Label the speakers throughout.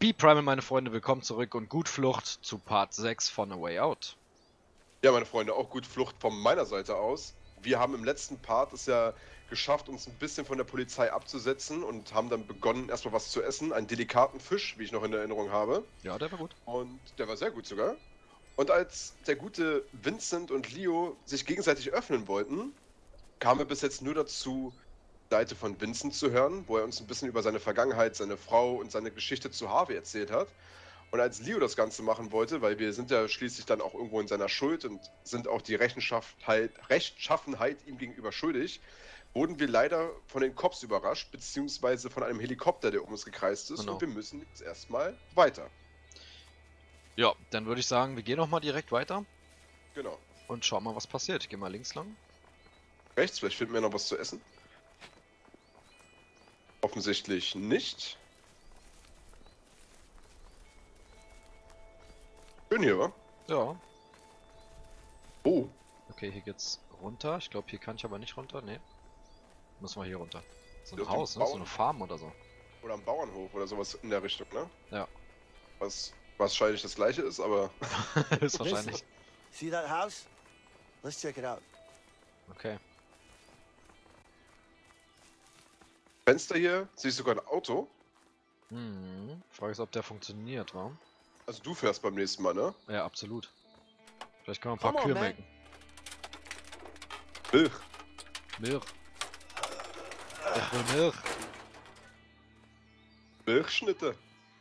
Speaker 1: B-Primal, meine Freunde, willkommen zurück und gut Flucht zu Part 6 von A Way Out.
Speaker 2: Ja, meine Freunde, auch gut Flucht von meiner Seite aus. Wir haben im letzten Part es ja geschafft, uns ein bisschen von der Polizei abzusetzen und haben dann begonnen, erstmal was zu essen. Einen delikaten Fisch, wie ich noch in Erinnerung habe.
Speaker 1: Ja, der war gut.
Speaker 2: Und der war sehr gut sogar. Und als der gute Vincent und Leo sich gegenseitig öffnen wollten, kamen wir bis jetzt nur dazu, die Seite von Vincent zu hören, wo er uns ein bisschen über seine Vergangenheit, seine Frau und seine Geschichte zu Harvey erzählt hat. Und als Leo das Ganze machen wollte, weil wir sind ja schließlich dann auch irgendwo in seiner Schuld und sind auch die Rechtschaffenheit ihm gegenüber schuldig, wurden wir leider von den Cops überrascht, beziehungsweise von einem Helikopter, der um uns gekreist ist.
Speaker 1: Genau.
Speaker 2: Und wir müssen jetzt erstmal weiter.
Speaker 1: Ja, dann würde ich sagen, wir gehen nochmal direkt weiter
Speaker 2: Genau.
Speaker 1: und schauen mal, was passiert. Ich gehe mal links lang.
Speaker 2: Rechts, vielleicht finden wir noch was zu essen. Offensichtlich nicht. Schön hier, wa?
Speaker 1: Ja.
Speaker 2: Oh.
Speaker 1: Okay, hier geht's runter. Ich glaube, hier kann ich aber nicht runter. Nee. Müssen wir hier runter. So ein
Speaker 2: Auf dem
Speaker 1: Haus, ne? So
Speaker 2: Bauern-
Speaker 1: eine Farm oder so.
Speaker 2: Oder am Bauernhof oder sowas in der Richtung, ne?
Speaker 1: Ja.
Speaker 2: Was wahrscheinlich das gleiche ist, aber...
Speaker 1: Ist wahrscheinlich.
Speaker 3: See that house? Let's check it out.
Speaker 1: Okay.
Speaker 2: Fenster hier, sehe ich sogar ein Auto.
Speaker 1: Frage ist, ob der funktioniert, wa?
Speaker 2: Also du fährst beim nächsten Mal, ne?
Speaker 1: Ja, absolut. Vielleicht können wir ein paar
Speaker 3: Come on,
Speaker 1: Kühe
Speaker 3: man.
Speaker 1: melken.
Speaker 2: Milch.
Speaker 1: Milch. Ich will Milch.
Speaker 2: Milchschnitte.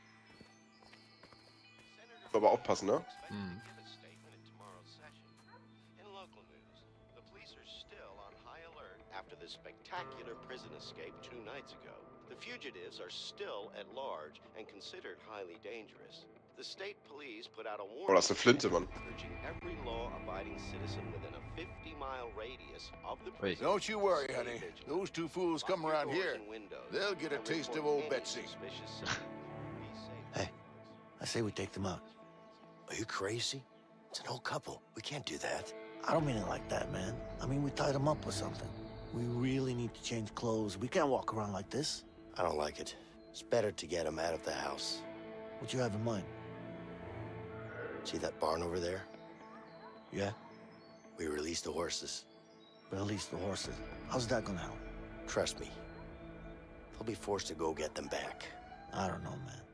Speaker 2: Aber aufpassen, ne?
Speaker 1: Hm.
Speaker 4: After the spectacular prison escape 2 nights ago, the fugitives are still at large and considered highly dangerous. The state police put out a warning
Speaker 2: Oh, das ist eine Flinte, Mann.
Speaker 4: urging every law-abiding citizen within a 50-mile radius of the
Speaker 1: Wait.
Speaker 4: prison.
Speaker 5: Don't you worry,
Speaker 4: to stay
Speaker 5: honey.
Speaker 4: vigilant.
Speaker 5: Those two fools come
Speaker 4: Lock your
Speaker 5: around
Speaker 4: doors
Speaker 5: here.
Speaker 4: and windows
Speaker 5: They'll get a
Speaker 4: and
Speaker 5: taste of
Speaker 4: report
Speaker 5: old
Speaker 4: any
Speaker 5: Betsy.
Speaker 4: suspicious sighting. Be safe.
Speaker 3: Hey, I say we take them out. Are you crazy? It's an old couple. We can't do that. I don't mean it like that, man. I mean, we tied them up or something. We really need to change clothes. We can't walk around like this.
Speaker 6: I don't like it. It's better to get him out of the house.
Speaker 3: What you have in mind?
Speaker 6: See that barn over there?
Speaker 3: Yeah?
Speaker 6: We released the horses.
Speaker 3: Release the horses. How's that gonna help?
Speaker 6: Trust me. They'll be forced to go get them back.
Speaker 3: I don't know, man.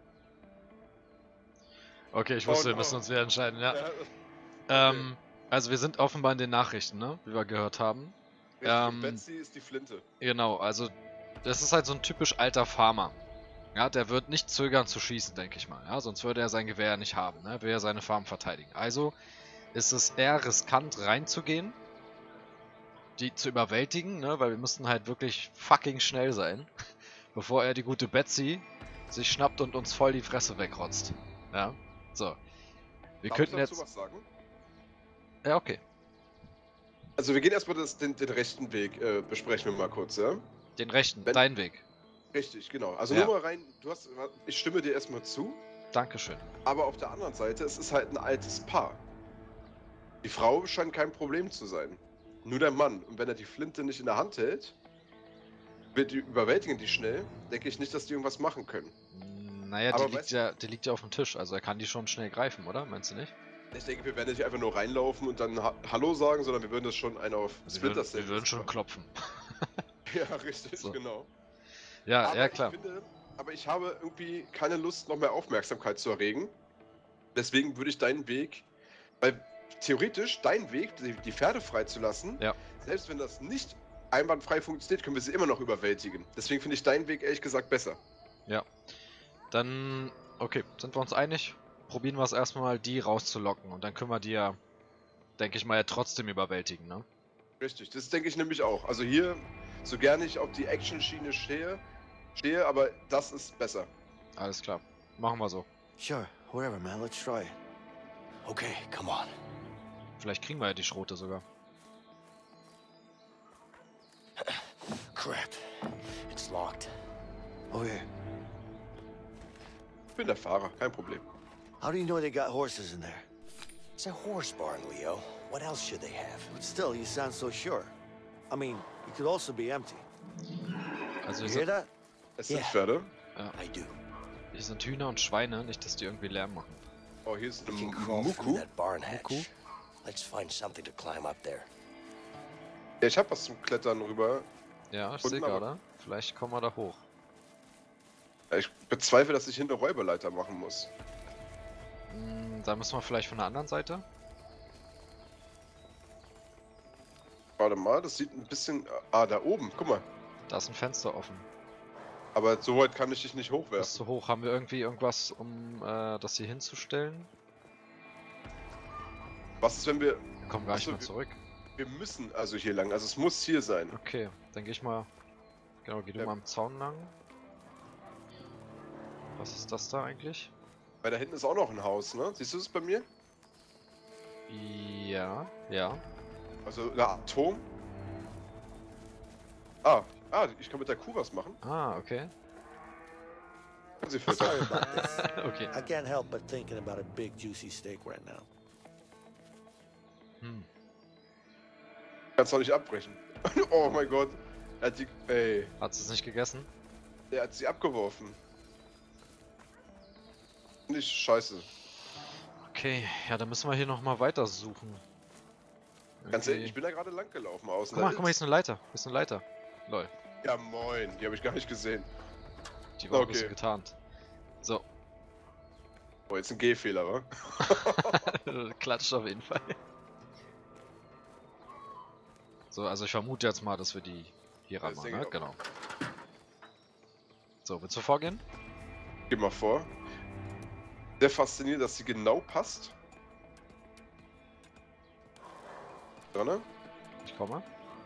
Speaker 1: Okay, ich wusste,
Speaker 2: Oh
Speaker 1: wir müssen
Speaker 2: no.
Speaker 1: uns wieder entscheiden, ja.
Speaker 2: Okay.
Speaker 1: Also wir sind offenbar in den Nachrichten, ne? Wie wir gehört haben.
Speaker 2: Richtig, Betsy ist die Flinte.
Speaker 1: Genau, also das ist halt so ein typisch alter Farmer. Ja, der wird nicht zögern zu schießen, denke ich mal. Ja, sonst würde er sein Gewehr nicht haben, ne? Will er seine Farm verteidigen. Also ist es eher riskant reinzugehen, die zu überwältigen, ne? Weil wir müssten halt wirklich fucking schnell sein, bevor er die gute Betsy sich schnappt und uns voll die Fresse wegrotzt. Ja, so. Wir
Speaker 2: Darf
Speaker 1: könnten
Speaker 2: ich dazu
Speaker 1: jetzt...
Speaker 2: was sagen?
Speaker 1: Ja, okay.
Speaker 2: Also wir gehen erstmal den rechten Weg, besprechen wir mal kurz, ja?
Speaker 1: Den rechten,
Speaker 2: Wenn-
Speaker 1: dein Weg.
Speaker 2: Richtig, genau. Also
Speaker 1: Ja.
Speaker 2: nur mal rein, ich stimme dir erstmal zu,
Speaker 1: Dankeschön.
Speaker 2: aber auf der anderen Seite, es ist halt ein altes Paar. Die Frau scheint kein Problem zu sein. Nur der Mann. Und wenn er die Flinte nicht in der Hand hält, überwältigen die schnell, denke ich nicht, dass die irgendwas machen können.
Speaker 1: Naja,
Speaker 2: Aber
Speaker 1: die liegt ja auf dem Tisch, also er kann die schon schnell greifen, oder? Meinst du nicht?
Speaker 2: Ich denke, wir werden nicht einfach nur reinlaufen und dann Hallo sagen, sondern wir würden das schon einen auf
Speaker 1: Also
Speaker 2: Splinter
Speaker 1: wir würden schon klopfen.
Speaker 2: Ja, richtig,
Speaker 1: So.
Speaker 2: genau.
Speaker 1: Ja,
Speaker 2: Aber
Speaker 1: ja klar.
Speaker 2: ich habe irgendwie keine Lust, noch mehr Aufmerksamkeit zu erregen. Deswegen würde ich deinen Weg, weil theoretisch dein Weg, die Pferde freizulassen,
Speaker 1: Ja.
Speaker 2: selbst wenn das nicht einwandfrei funktioniert, können wir sie immer noch überwältigen. Deswegen finde ich deinen Weg ehrlich gesagt besser.
Speaker 1: Ja. Dann, okay, sind wir uns einig? Probieren wir es erstmal, die rauszulocken und dann können wir die ja, denke ich mal, ja trotzdem überwältigen, ne?
Speaker 2: Richtig, das denke ich nämlich auch. Also hier, so gerne ich auf die Action-Schiene stehe, aber das ist besser.
Speaker 1: Alles klar. Machen wir so.
Speaker 3: Sure, whatever, man. Let's try it.
Speaker 6: Okay, come on.
Speaker 1: Vielleicht kriegen wir ja die Schrote sogar.
Speaker 6: Crap. It's locked.
Speaker 3: Oh, here.
Speaker 2: Ich bin der Fahrer, kein Problem.
Speaker 3: How do you know they got horses in there?
Speaker 6: It's a horse barn, Leo. What else should they have?
Speaker 3: But still, you sound so sure. I mean, it could also be empty.
Speaker 1: Also
Speaker 3: You
Speaker 1: wir
Speaker 3: hear
Speaker 1: sind,
Speaker 3: that?
Speaker 2: Es sind
Speaker 6: Ja.
Speaker 2: Pferde.
Speaker 6: I do.
Speaker 1: Hier sind Hühner und Schweine, nicht, dass die irgendwie Lärm machen.
Speaker 2: Oh, hier ist
Speaker 6: We
Speaker 2: ein
Speaker 6: can crawl through
Speaker 2: Muku.
Speaker 6: that barn hatch.
Speaker 1: Muku?
Speaker 6: Let's find something to climb up there.
Speaker 2: Ja, ich hab was zum Klettern rüber.
Speaker 1: Ja, ich
Speaker 2: Unten
Speaker 1: sehe
Speaker 2: aber.
Speaker 1: gerade. Vielleicht kommen wir da hoch.
Speaker 2: Ja, ich bezweifle, dass ich hinter Räuberleiter machen muss.
Speaker 1: Da müssen wir vielleicht von der anderen Seite.
Speaker 2: Warte mal, das sieht ein bisschen... Ah, da oben, guck mal.
Speaker 1: Da ist ein Fenster offen.
Speaker 2: Aber so weit kann ich dich nicht
Speaker 1: Das ist
Speaker 2: hochwerfen.
Speaker 1: zu hoch. Haben wir irgendwie irgendwas, um das hier hinzustellen?
Speaker 2: Was ist, wenn wir...
Speaker 1: Wir kommen gar nicht
Speaker 2: Achso,
Speaker 1: mehr zurück.
Speaker 2: Wir müssen also hier lang, also es muss hier sein.
Speaker 1: Okay, dann gehe ich mal... Genau, geh du
Speaker 2: Ja.
Speaker 1: mal am Zaun lang. Was ist das da eigentlich?
Speaker 2: Weil da hinten ist auch noch ein Haus, ne? Siehst du es bei mir?
Speaker 1: Ja, ja.
Speaker 2: Also eine Art Turm. Ich kann mit der Kuh was machen.
Speaker 1: Ah, okay.
Speaker 2: Sie
Speaker 3: Sorry
Speaker 2: füttern.
Speaker 3: about this.
Speaker 1: Okay.
Speaker 3: I can't help but thinking about a big juicy steak right now.
Speaker 2: Kannst doch nicht abbrechen. Oh mein Gott. Er hat die... Ey.
Speaker 1: Hat sie es nicht gegessen?
Speaker 2: Er hat sie abgeworfen. Nicht scheiße.
Speaker 1: Okay, ja, dann müssen wir hier nochmal weiter suchen.
Speaker 2: Ganz ehrlich, ich bin da gerade lang gelaufen außen.
Speaker 1: Guck mal, hier ist eine Leiter. Hier ist eine Leiter. Lol,
Speaker 2: Ja moin, die habe ich gar nicht gesehen.
Speaker 1: die war ein
Speaker 2: Okay.
Speaker 1: bisschen getarnt. So,
Speaker 2: Oh, jetzt ein Gehfehler, wa?
Speaker 1: klatscht auf jeden Fall. So, also ich vermute jetzt mal, dass wir die hier
Speaker 2: Ja,
Speaker 1: ranmachen,
Speaker 2: denke
Speaker 1: ne?
Speaker 2: ich auch.
Speaker 1: Genau. So, willst du vorgehen?
Speaker 2: Geh mal vor. Sehr faszinierend, dass sie genau passt. Dran.
Speaker 1: Ich komme.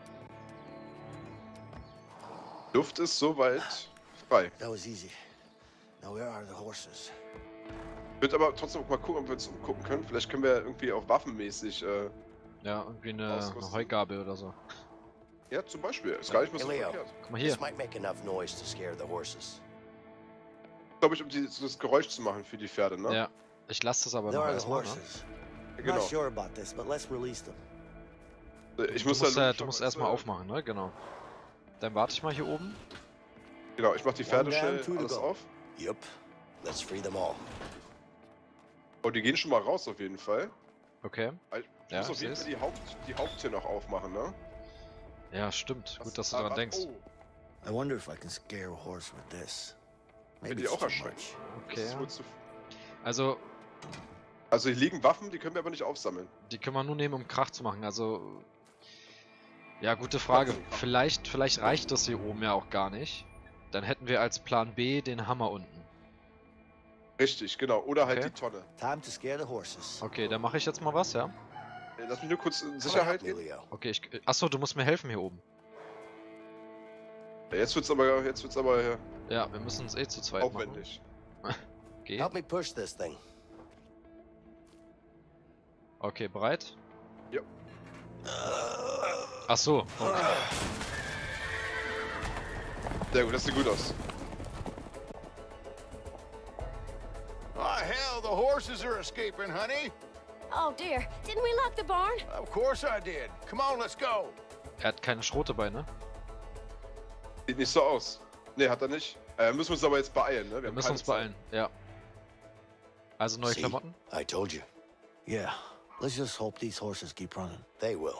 Speaker 2: Luft ist soweit frei.
Speaker 3: That was easy. Now where are the horses?
Speaker 2: Ich würde aber trotzdem mal gucken, ob wir uns umgucken können. Vielleicht können wir irgendwie auch waffenmäßig,
Speaker 1: Ja, irgendwie eine
Speaker 2: Ausrüsten.
Speaker 1: Heugabel oder so.
Speaker 2: ja zum Beispiel, ist gar nicht mehr so
Speaker 6: Hey, Leo.
Speaker 2: verkehrt.
Speaker 1: Guck mal hier.
Speaker 6: This might make enough noise to scare the horses.
Speaker 2: Glaube ich, um das Geräusch zu machen für die Pferde, ne?
Speaker 1: Ja, ich lasse das aber
Speaker 3: There
Speaker 1: noch
Speaker 3: are the
Speaker 1: erstmal, ne?
Speaker 3: horses. I'm
Speaker 2: Genau.
Speaker 3: not sure about this, but let's release them.
Speaker 2: Ich
Speaker 1: Du
Speaker 2: muss
Speaker 1: musst,
Speaker 2: da
Speaker 1: du musst erstmal aufmachen, ne? Genau. Dann warte ich mal hier oben.
Speaker 2: Genau, ich mach die Pferde
Speaker 3: One down,
Speaker 2: schnell
Speaker 3: two to
Speaker 2: alles
Speaker 3: go.
Speaker 2: auf.
Speaker 6: Yep. Let's free them all.
Speaker 2: Oh, die gehen schon mal raus auf jeden Fall.
Speaker 1: Okay.
Speaker 2: Ich
Speaker 1: Ja,
Speaker 2: muss auf
Speaker 1: ich
Speaker 2: jeden Fall
Speaker 1: seh's.
Speaker 2: die Haupttür noch aufmachen, ne?
Speaker 1: Ja, stimmt. Gut, dass du
Speaker 2: Ah,
Speaker 1: daran denkst.
Speaker 2: Oh,
Speaker 3: I wonder if I can scare a horse with this. Maybe
Speaker 2: die
Speaker 3: it's
Speaker 2: auch
Speaker 3: too
Speaker 2: erschrecken.
Speaker 3: much.
Speaker 2: das
Speaker 1: Okay.
Speaker 2: ist wohl zu...
Speaker 1: Also,
Speaker 2: Also hier liegen Waffen, die können wir aber nicht aufsammeln.
Speaker 1: die können wir nur nehmen, um Krach zu machen. Also, ja, gute Frage. Vielleicht reicht das hier oben ja auch gar nicht. Dann hätten wir als Plan B den Hammer unten.
Speaker 2: Richtig, genau. Oder halt
Speaker 1: Okay.
Speaker 2: die Tonne.
Speaker 3: Time to scare the horses.
Speaker 1: Okay, dann mache ich jetzt mal was, ja?
Speaker 2: Lass mich nur kurz in
Speaker 6: Come
Speaker 2: Sicherheit
Speaker 6: help me,
Speaker 2: gehen.
Speaker 6: Leo.
Speaker 1: Okay, achso, du musst mir helfen hier oben.
Speaker 2: Ja, jetzt wird's aber
Speaker 1: Ja, wir müssen es eh zu zweit
Speaker 2: aufwendig.
Speaker 1: machen. Geh.
Speaker 6: Help me push this thing.
Speaker 1: Okay, bereit?
Speaker 2: Ja.
Speaker 1: Achso, okay.
Speaker 2: Sehr gut, das sieht gut aus.
Speaker 5: Oh, hell, the horses are escaping, honey.
Speaker 7: Oh dear, didn't we lock the barn?
Speaker 5: Of course I did. Come on, let's go.
Speaker 1: Er hat keine Schrote bei, ne?
Speaker 2: Sieht nicht so aus. Ne, hat er nicht. Müssen wir uns aber jetzt beeilen, ne?
Speaker 1: Wir
Speaker 2: haben
Speaker 1: müssen
Speaker 2: keine
Speaker 1: uns
Speaker 2: Zeit.
Speaker 1: beeilen, ja. Also neue
Speaker 6: See?
Speaker 1: Klamotten?
Speaker 6: I told you.
Speaker 3: Yeah. Let's just hope these horses keep running.
Speaker 6: They will.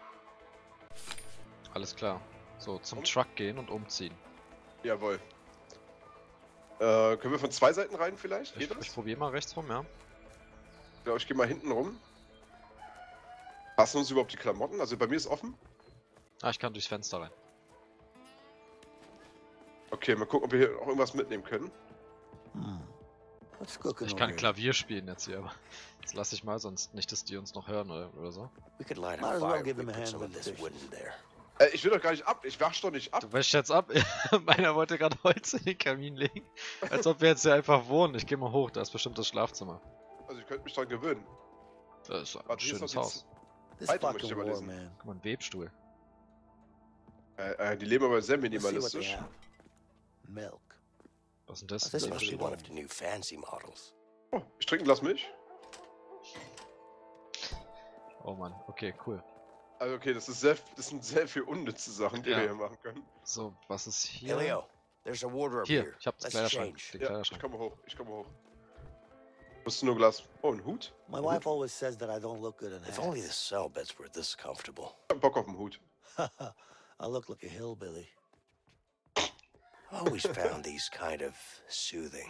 Speaker 1: Alles klar. So, zum Truck gehen und umziehen.
Speaker 2: Jawohl. Können wir von zwei Seiten rein vielleicht?
Speaker 1: Ich
Speaker 2: Geht das?
Speaker 1: probiere mal rechts rum, ja.
Speaker 2: Ja, ich gehe mal hinten rum. Passen uns überhaupt die Klamotten? Also bei mir ist offen.
Speaker 1: Ah, ich kann durchs Fenster rein.
Speaker 2: Okay, mal gucken, ob wir hier auch irgendwas mitnehmen können.
Speaker 3: What's cooking
Speaker 1: Ich
Speaker 3: over
Speaker 1: kann
Speaker 3: here?
Speaker 1: Klavier spielen jetzt hier, aber das lasse ich mal, sonst nicht, dass die uns noch hören oder so.
Speaker 6: We could light
Speaker 3: Might
Speaker 6: a
Speaker 3: as well
Speaker 6: fire
Speaker 3: give
Speaker 6: if we
Speaker 3: them a
Speaker 6: put
Speaker 3: hand
Speaker 6: some of
Speaker 3: with
Speaker 6: this
Speaker 3: the
Speaker 6: wood
Speaker 3: dishes.
Speaker 6: in there.
Speaker 2: Ich will doch gar nicht ab. Ich wasch doch nicht ab.
Speaker 1: Du wäschst jetzt ab? Meiner wollte gerade Holz in den Kamin legen. Als ob wir jetzt hier einfach wohnen. Ich gehe mal hoch, da ist bestimmt das Schlafzimmer.
Speaker 2: Also ich könnte mich dran gewöhnen.
Speaker 1: Das ist ein
Speaker 2: Warte, hier ist
Speaker 1: schönes
Speaker 2: noch die
Speaker 1: Haus.
Speaker 3: This
Speaker 2: Weiter möchte
Speaker 3: fucking
Speaker 2: ich aber
Speaker 3: war,
Speaker 2: lesen.
Speaker 3: man.
Speaker 1: Guck mal, ein Webstuhl.
Speaker 2: Die leben aber sehr
Speaker 3: Let's see what they
Speaker 2: minimalistisch.
Speaker 3: have. Milk.
Speaker 1: Was ist denn das?
Speaker 3: Das ist
Speaker 6: Must be
Speaker 3: Milch.
Speaker 6: one of the new fancy models.
Speaker 2: Oh, ich trinke ein Glas Milch.
Speaker 1: Oh Mann, okay, cool.
Speaker 2: Also okay, das sind sehr viel unnütze Sachen, die
Speaker 1: Ja.
Speaker 2: wir hier machen können.
Speaker 1: So, was ist
Speaker 6: Hey,
Speaker 1: hier?
Speaker 6: Leo. There's a wardrobe
Speaker 1: Hier,
Speaker 6: here.
Speaker 1: ich hab den
Speaker 6: Let's
Speaker 1: Kleiderschrank.
Speaker 6: change.
Speaker 1: Den
Speaker 2: Ja,
Speaker 1: Kleiderschrank.
Speaker 2: ich komme hoch. Musst du nur Glas. Oh, ein Hut?
Speaker 3: My wife always says that I don't look good in
Speaker 6: If only the
Speaker 3: hats.
Speaker 6: cell beds were this comfortable.
Speaker 2: Ich hab Bock auf einen Hut.
Speaker 3: I look like a hillbilly.
Speaker 6: I've always found these kind of soothing.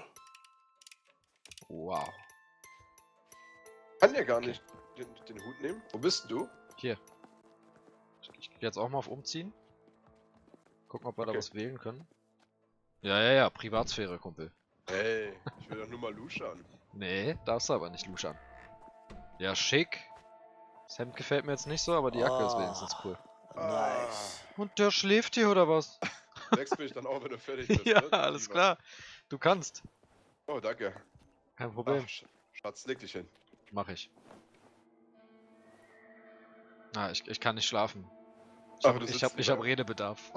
Speaker 1: Wow.
Speaker 2: Kann ja gar nicht den Hut nehmen. Wo bist du?
Speaker 1: Hier. Ich gehe jetzt auch mal auf Umziehen. Gucken, ob wir da
Speaker 2: Okay.
Speaker 1: was wählen können. Ja. Privatsphäre, Kumpel.
Speaker 2: Hey, ich will doch nur mal luschern.
Speaker 1: Nee, darfst du aber nicht luschern. Ja, schick. Das Hemd gefällt mir jetzt nicht so, aber die Jacke ist wenigstens cool.
Speaker 3: Nice.
Speaker 1: Und der schläft hier, oder was?
Speaker 2: Wächst mich dann auch, wenn du fertig bist.
Speaker 1: Ja,
Speaker 2: ne?
Speaker 1: alles
Speaker 2: Lieber.
Speaker 1: klar. Du kannst.
Speaker 2: Oh, danke.
Speaker 1: Kein Problem.
Speaker 2: Ach, Schatz, leg dich hin.
Speaker 1: Mach ich. Ah, ich kann nicht schlafen.
Speaker 2: Aber du
Speaker 1: Ich
Speaker 2: sitzt
Speaker 1: hab
Speaker 2: lieber.
Speaker 1: Redebedarf.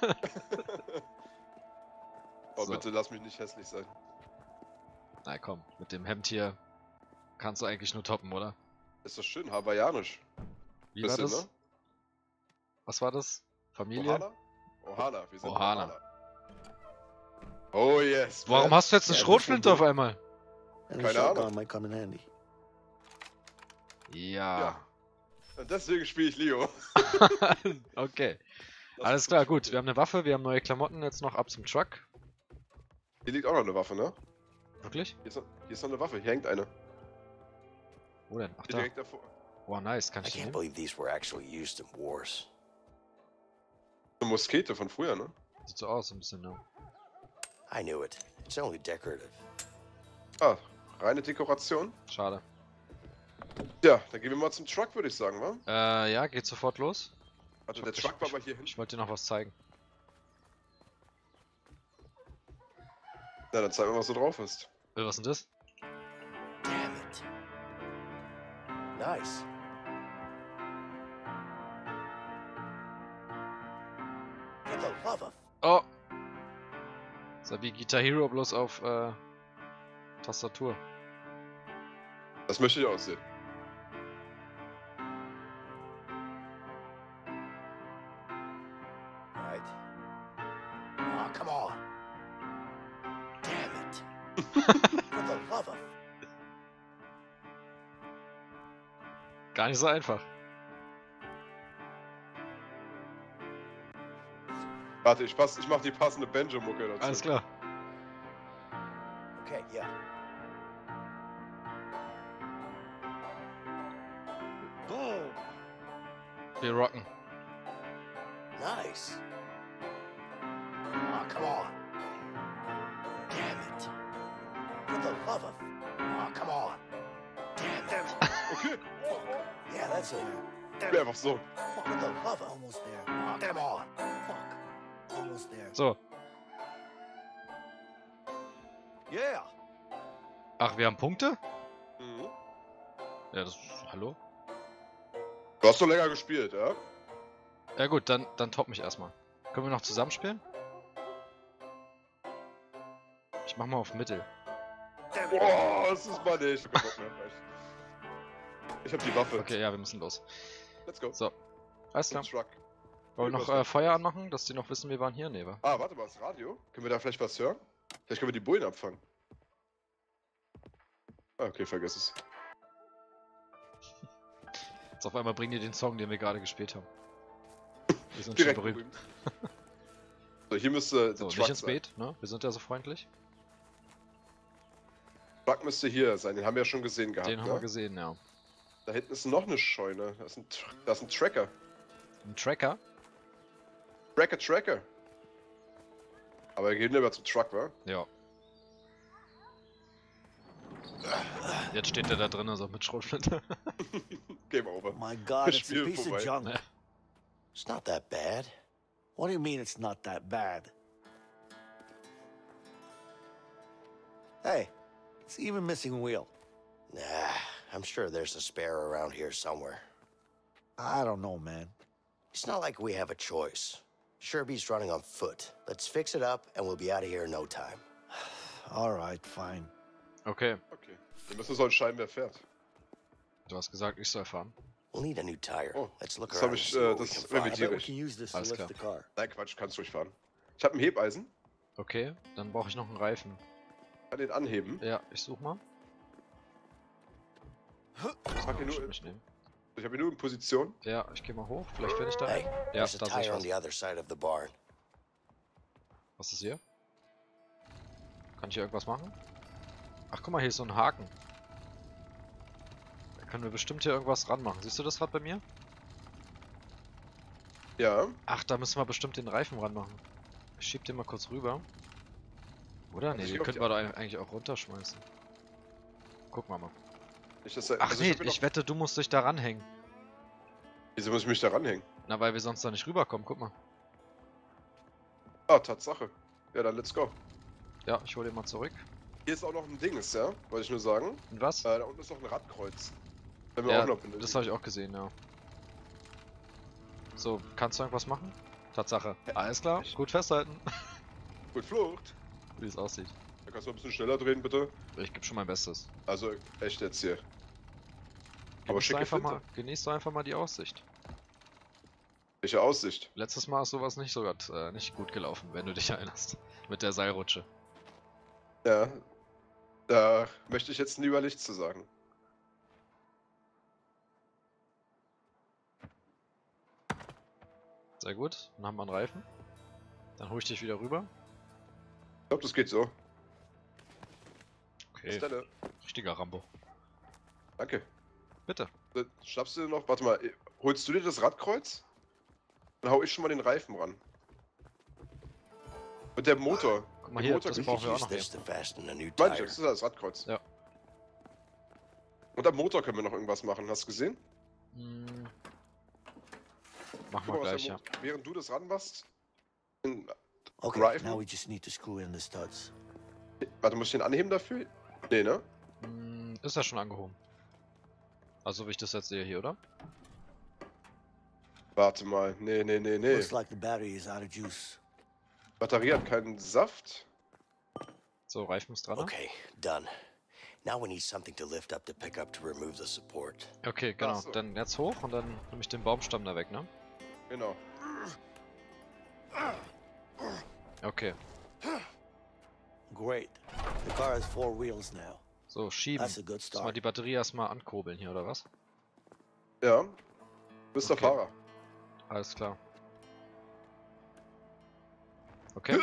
Speaker 2: Oh,
Speaker 1: So.
Speaker 2: bitte lass mich nicht hässlich sein.
Speaker 1: Na komm, mit dem Hemd hier kannst du eigentlich nur toppen, oder?
Speaker 2: Ist doch schön, hawaiianisch.
Speaker 1: Wie
Speaker 2: Bisschen,
Speaker 1: war das?
Speaker 2: ne?
Speaker 1: Was war das? Familie?
Speaker 2: Ohana? Ohana, wir sind
Speaker 1: Ohana.
Speaker 2: Ohana. Oh yes.
Speaker 1: Warum
Speaker 2: man.
Speaker 1: hast du jetzt eine
Speaker 3: Ja,
Speaker 1: Schrotflinte
Speaker 3: das
Speaker 1: auf einmal?
Speaker 3: And
Speaker 2: Keine
Speaker 3: a shotgun
Speaker 2: Ahnung.
Speaker 3: might come in handy.
Speaker 1: Ja.
Speaker 2: Ja. Und deswegen spiele ich Leo.
Speaker 1: Okay.
Speaker 2: Das
Speaker 1: Alles
Speaker 2: ist
Speaker 1: klar,
Speaker 2: gut.
Speaker 1: gut. Wir haben eine Waffe, wir haben neue Klamotten, jetzt noch ab zum Truck.
Speaker 2: Hier liegt auch noch eine Waffe, ne?
Speaker 1: Wirklich?
Speaker 2: Hier ist noch eine Waffe, hier hängt eine.
Speaker 1: Wo denn? Ach
Speaker 2: Hier
Speaker 1: da.
Speaker 2: direkt davor.
Speaker 1: Boah, nice. Kann
Speaker 6: I
Speaker 1: ich die
Speaker 6: can't
Speaker 1: nehmen?
Speaker 6: believe these were actually used in wars.
Speaker 2: Eine Muskete von früher, ne?
Speaker 1: Sieht so aus, ein bisschen, ne?
Speaker 6: I knew it. It's only decorative.
Speaker 2: Ah, reine Dekoration.
Speaker 1: Schade.
Speaker 2: Ja, dann gehen wir mal zum Truck, würde ich sagen, wa?
Speaker 1: Ja, geht sofort los.
Speaker 2: Also der Truck war mal hier hin.
Speaker 1: Ich wollte dir noch was zeigen.
Speaker 2: Na, dann zeig mal, was du drauf hast.
Speaker 1: Was ist denn das?
Speaker 6: Damn it. Nice.
Speaker 3: For the love of...
Speaker 1: Oh! Das ist ja wie Guitar Hero, bloß auf Tastatur.
Speaker 2: Das möchte ich auch sehen.
Speaker 6: Right. Oh, come on. Damn it.
Speaker 3: For the love of...
Speaker 1: Gar nicht so einfach.
Speaker 2: Warte, ich mach die passende Banjo-Mucke dazu.
Speaker 1: Alles klar.
Speaker 6: Okay, yeah.
Speaker 3: Boom!
Speaker 1: Wir rocken.
Speaker 6: Nice. Oh, come on. Damn it.
Speaker 3: For the love of...
Speaker 6: Oh, come on. Damn it.
Speaker 2: Okay,
Speaker 3: Yeah, that's it.
Speaker 2: wäre einfach so.
Speaker 3: For the love of... Almost there.
Speaker 6: Oh, come on.
Speaker 3: Fuck. Almost there.
Speaker 1: So.
Speaker 3: Yeah!
Speaker 1: Ach, wir haben Punkte?
Speaker 2: Mhm.
Speaker 1: Ja, das. Hallo?
Speaker 2: Du hast doch länger gespielt, ja?
Speaker 1: Ja gut, dann top mich erstmal. Können wir noch zusammenspielen? Ich mach mal auf Mittel.
Speaker 2: Boah, das ist mal nicht. Ich hab die Waffe.
Speaker 1: Okay, ja, wir müssen los.
Speaker 2: Let's go.
Speaker 1: So. Alles
Speaker 2: Zum
Speaker 1: klar.
Speaker 2: Truck.
Speaker 1: Wollen wir noch Feuer anmachen, dass die noch wissen, wir waren hier? Nee, wa?
Speaker 2: Ah, warte mal, das Radio. Können wir da vielleicht was hören? Vielleicht können wir die Bullen abfangen. Ah, okay, vergiss es.
Speaker 1: Jetzt auf einmal bringen die den Song, den wir gerade gespielt haben. Wir sind
Speaker 2: Direkt
Speaker 1: schon berühmt.
Speaker 2: berühmt. So, hier müsste
Speaker 1: So,
Speaker 2: der
Speaker 1: nicht ins
Speaker 2: sein.
Speaker 1: Beet, ne? Wir sind ja so freundlich.
Speaker 2: Truck müsste hier sein, den haben wir ja schon gesehen gehabt.
Speaker 1: Den haben
Speaker 2: ne?
Speaker 1: wir gesehen, ja.
Speaker 2: Da hinten ist noch eine Scheune. Da ist ein Tracker.
Speaker 1: Ein Tracker?
Speaker 2: Tracker. Aber wir gehen lieber zum Truck, wa?
Speaker 1: Ja. Jetzt steht der da drin, also mit Schrotflinte.
Speaker 2: Game over.
Speaker 3: My God, it's a
Speaker 2: Spiel
Speaker 3: piece of
Speaker 2: vorbei.
Speaker 3: junk.
Speaker 1: Ja.
Speaker 6: It's not that bad.
Speaker 3: What do you mean it's not that bad? Hey, it's even missing a wheel.
Speaker 6: Nah, I'm sure there's a spare around here somewhere.
Speaker 3: I don't know, man.
Speaker 6: It's not like we have a choice. Sherby's running on foot. Let's fix it up and we'll be out of here in no time.
Speaker 3: All right, fine.
Speaker 1: Okay,
Speaker 2: Okay. Wir müssen so entscheiden, wer fährt.
Speaker 1: du hast gesagt, ich soll fahren.
Speaker 6: We'll need a new tire.
Speaker 2: Oh,
Speaker 6: Let's look
Speaker 2: das
Speaker 6: around
Speaker 2: hab
Speaker 6: and
Speaker 2: ich,
Speaker 6: see what we
Speaker 2: das
Speaker 6: can
Speaker 3: I
Speaker 6: find.
Speaker 3: bet we
Speaker 2: Tierisch.
Speaker 3: can use this to
Speaker 1: Alles
Speaker 3: lift
Speaker 1: klar.
Speaker 3: the car.
Speaker 2: Nein, Quatsch, kannst ruhig fahren. Ich habe ein Hebeisen.
Speaker 1: Okay, dann brauche ich noch einen Reifen.
Speaker 2: Kann den anheben.
Speaker 1: Ja, ich such mal.
Speaker 2: Ich hab ihn nur,
Speaker 1: Nicht nehmen.
Speaker 2: ich hab ihn nur in Position.
Speaker 1: Ja, ich gehe mal hoch. Vielleicht finde ich da.
Speaker 6: Hey,
Speaker 1: Ja,
Speaker 6: there's a
Speaker 1: da sehe ich
Speaker 6: tire on
Speaker 1: was.
Speaker 6: the other side of the barn.
Speaker 1: Was ist hier? Kann ich hier irgendwas machen? Ach, guck mal, hier ist so ein Haken. Da können wir bestimmt hier irgendwas ranmachen. Siehst du das Rad bei mir?
Speaker 2: Ja.
Speaker 1: Ach, da müssen wir bestimmt den Reifen ranmachen. Ich schieb den mal kurz rüber. Oder?
Speaker 2: Also
Speaker 1: Nee,
Speaker 2: ich
Speaker 1: den
Speaker 2: glaub,
Speaker 1: könnten wir da eigentlich auch runterschmeißen. Guck mal.
Speaker 2: Nicht, dass
Speaker 1: Ach nee,
Speaker 2: hab ihn
Speaker 1: ich wette, du musst dich da ranhängen.
Speaker 2: Wieso muss ich mich da ranhängen?
Speaker 1: Na, weil wir sonst da nicht rüberkommen. Guck mal.
Speaker 2: Ah, Tatsache. Ja, dann let's go.
Speaker 1: Ja, ich hole den mal zurück.
Speaker 2: Hier ist auch noch ein Dings, ja? Wollte ich nur sagen.
Speaker 1: Und was?
Speaker 2: Da unten ist noch ein Radkreuz. Wenn wir
Speaker 1: Ja,
Speaker 2: auch noch benötigen.
Speaker 1: das habe ich auch gesehen, ja. So, kannst du irgendwas machen? Tatsache. Alles klar, gut festhalten.
Speaker 2: Gut, Flucht.
Speaker 1: Wie es aussieht.
Speaker 2: Da kannst du ein bisschen schneller drehen, bitte.
Speaker 1: Ich gebe schon mein Bestes.
Speaker 2: Also, echt jetzt hier. Aber
Speaker 1: Genießt du
Speaker 2: schicke
Speaker 1: einfach
Speaker 2: Flinte.
Speaker 1: mal, genießt du einfach mal die Aussicht.
Speaker 2: Welche Aussicht?
Speaker 1: Letztes Mal ist sowas nicht nicht gut gelaufen, wenn du dich erinnerst. Mit der Seilrutsche.
Speaker 2: Ja. Da möchte ich jetzt lieber nichts zu sagen.
Speaker 1: Sehr gut. Dann haben wir einen Reifen. Dann hole ich dich wieder rüber.
Speaker 2: Ich glaube, das geht so.
Speaker 1: Okay.
Speaker 2: Stelle.
Speaker 1: Richtiger Rambo.
Speaker 2: Danke.
Speaker 1: Bitte.
Speaker 2: Dann schnappst du dir noch. Warte mal, holst du dir das Radkreuz? Dann hau ich schon mal den Reifen ran. Und der Motor.
Speaker 1: Guck mal
Speaker 2: Der
Speaker 1: hier,
Speaker 2: Motor
Speaker 1: das
Speaker 2: geht-
Speaker 1: brauchen wir auch
Speaker 6: Use
Speaker 1: noch hier.
Speaker 6: this to fasten a new
Speaker 2: Meine ich,
Speaker 6: tire.
Speaker 2: das ist das Radkreuz.
Speaker 1: Ja.
Speaker 2: Und am Motor können wir noch irgendwas machen. Hast du gesehen?
Speaker 1: Hm. Machen
Speaker 2: Guck
Speaker 1: wir
Speaker 2: mal, was
Speaker 1: gleich,
Speaker 2: der
Speaker 1: ja.
Speaker 2: Während du das ranmachst.
Speaker 3: Okay,
Speaker 2: Rifle?
Speaker 3: now we just need to screw in the studs.
Speaker 2: Warte, muss ich den anheben dafür? Nee, ne?
Speaker 1: Hm, ist ja schon angehoben. Also wie ich das jetzt sehe hier, oder?
Speaker 2: Warte mal. Nee.
Speaker 3: Looks like the battery is out of juice.
Speaker 2: Batterie hat keinen Saft.
Speaker 1: So, Reifen ist dran. Ne?
Speaker 6: Okay, done. Now we need something to lift up the pickup to remove the support.
Speaker 1: Okay, genau.
Speaker 2: Ach so.
Speaker 1: Dann jetzt hoch und dann nehme ich den Baumstamm da weg, ne?
Speaker 2: Genau.
Speaker 1: Okay.
Speaker 3: Great. The car has 4 wheels now.
Speaker 1: So, schieben.
Speaker 3: That's a good
Speaker 1: Muss mal
Speaker 3: start.
Speaker 1: die Batterie erstmal ankurbeln hier, oder was?
Speaker 2: Ja. Du bist der
Speaker 1: Okay.
Speaker 2: Fahrer.
Speaker 1: Alles klar. Okay.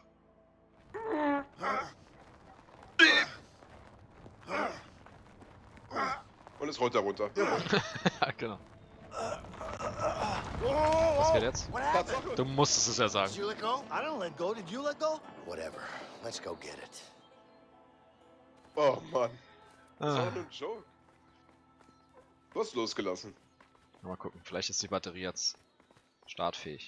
Speaker 2: Und es rollt da runter.
Speaker 1: Ja, genau. Was geht jetzt?
Speaker 3: What happened?
Speaker 2: Tatsache.
Speaker 1: Du musstest es ja sagen.
Speaker 3: Did you let go? I don't let go. Did you let go?
Speaker 6: Whatever. Let's go get it.
Speaker 2: Oh Mann. Das war
Speaker 1: Ah.
Speaker 2: nur ein Joke. Du hast losgelassen.
Speaker 1: Mal gucken, vielleicht ist die Batterie jetzt startfähig.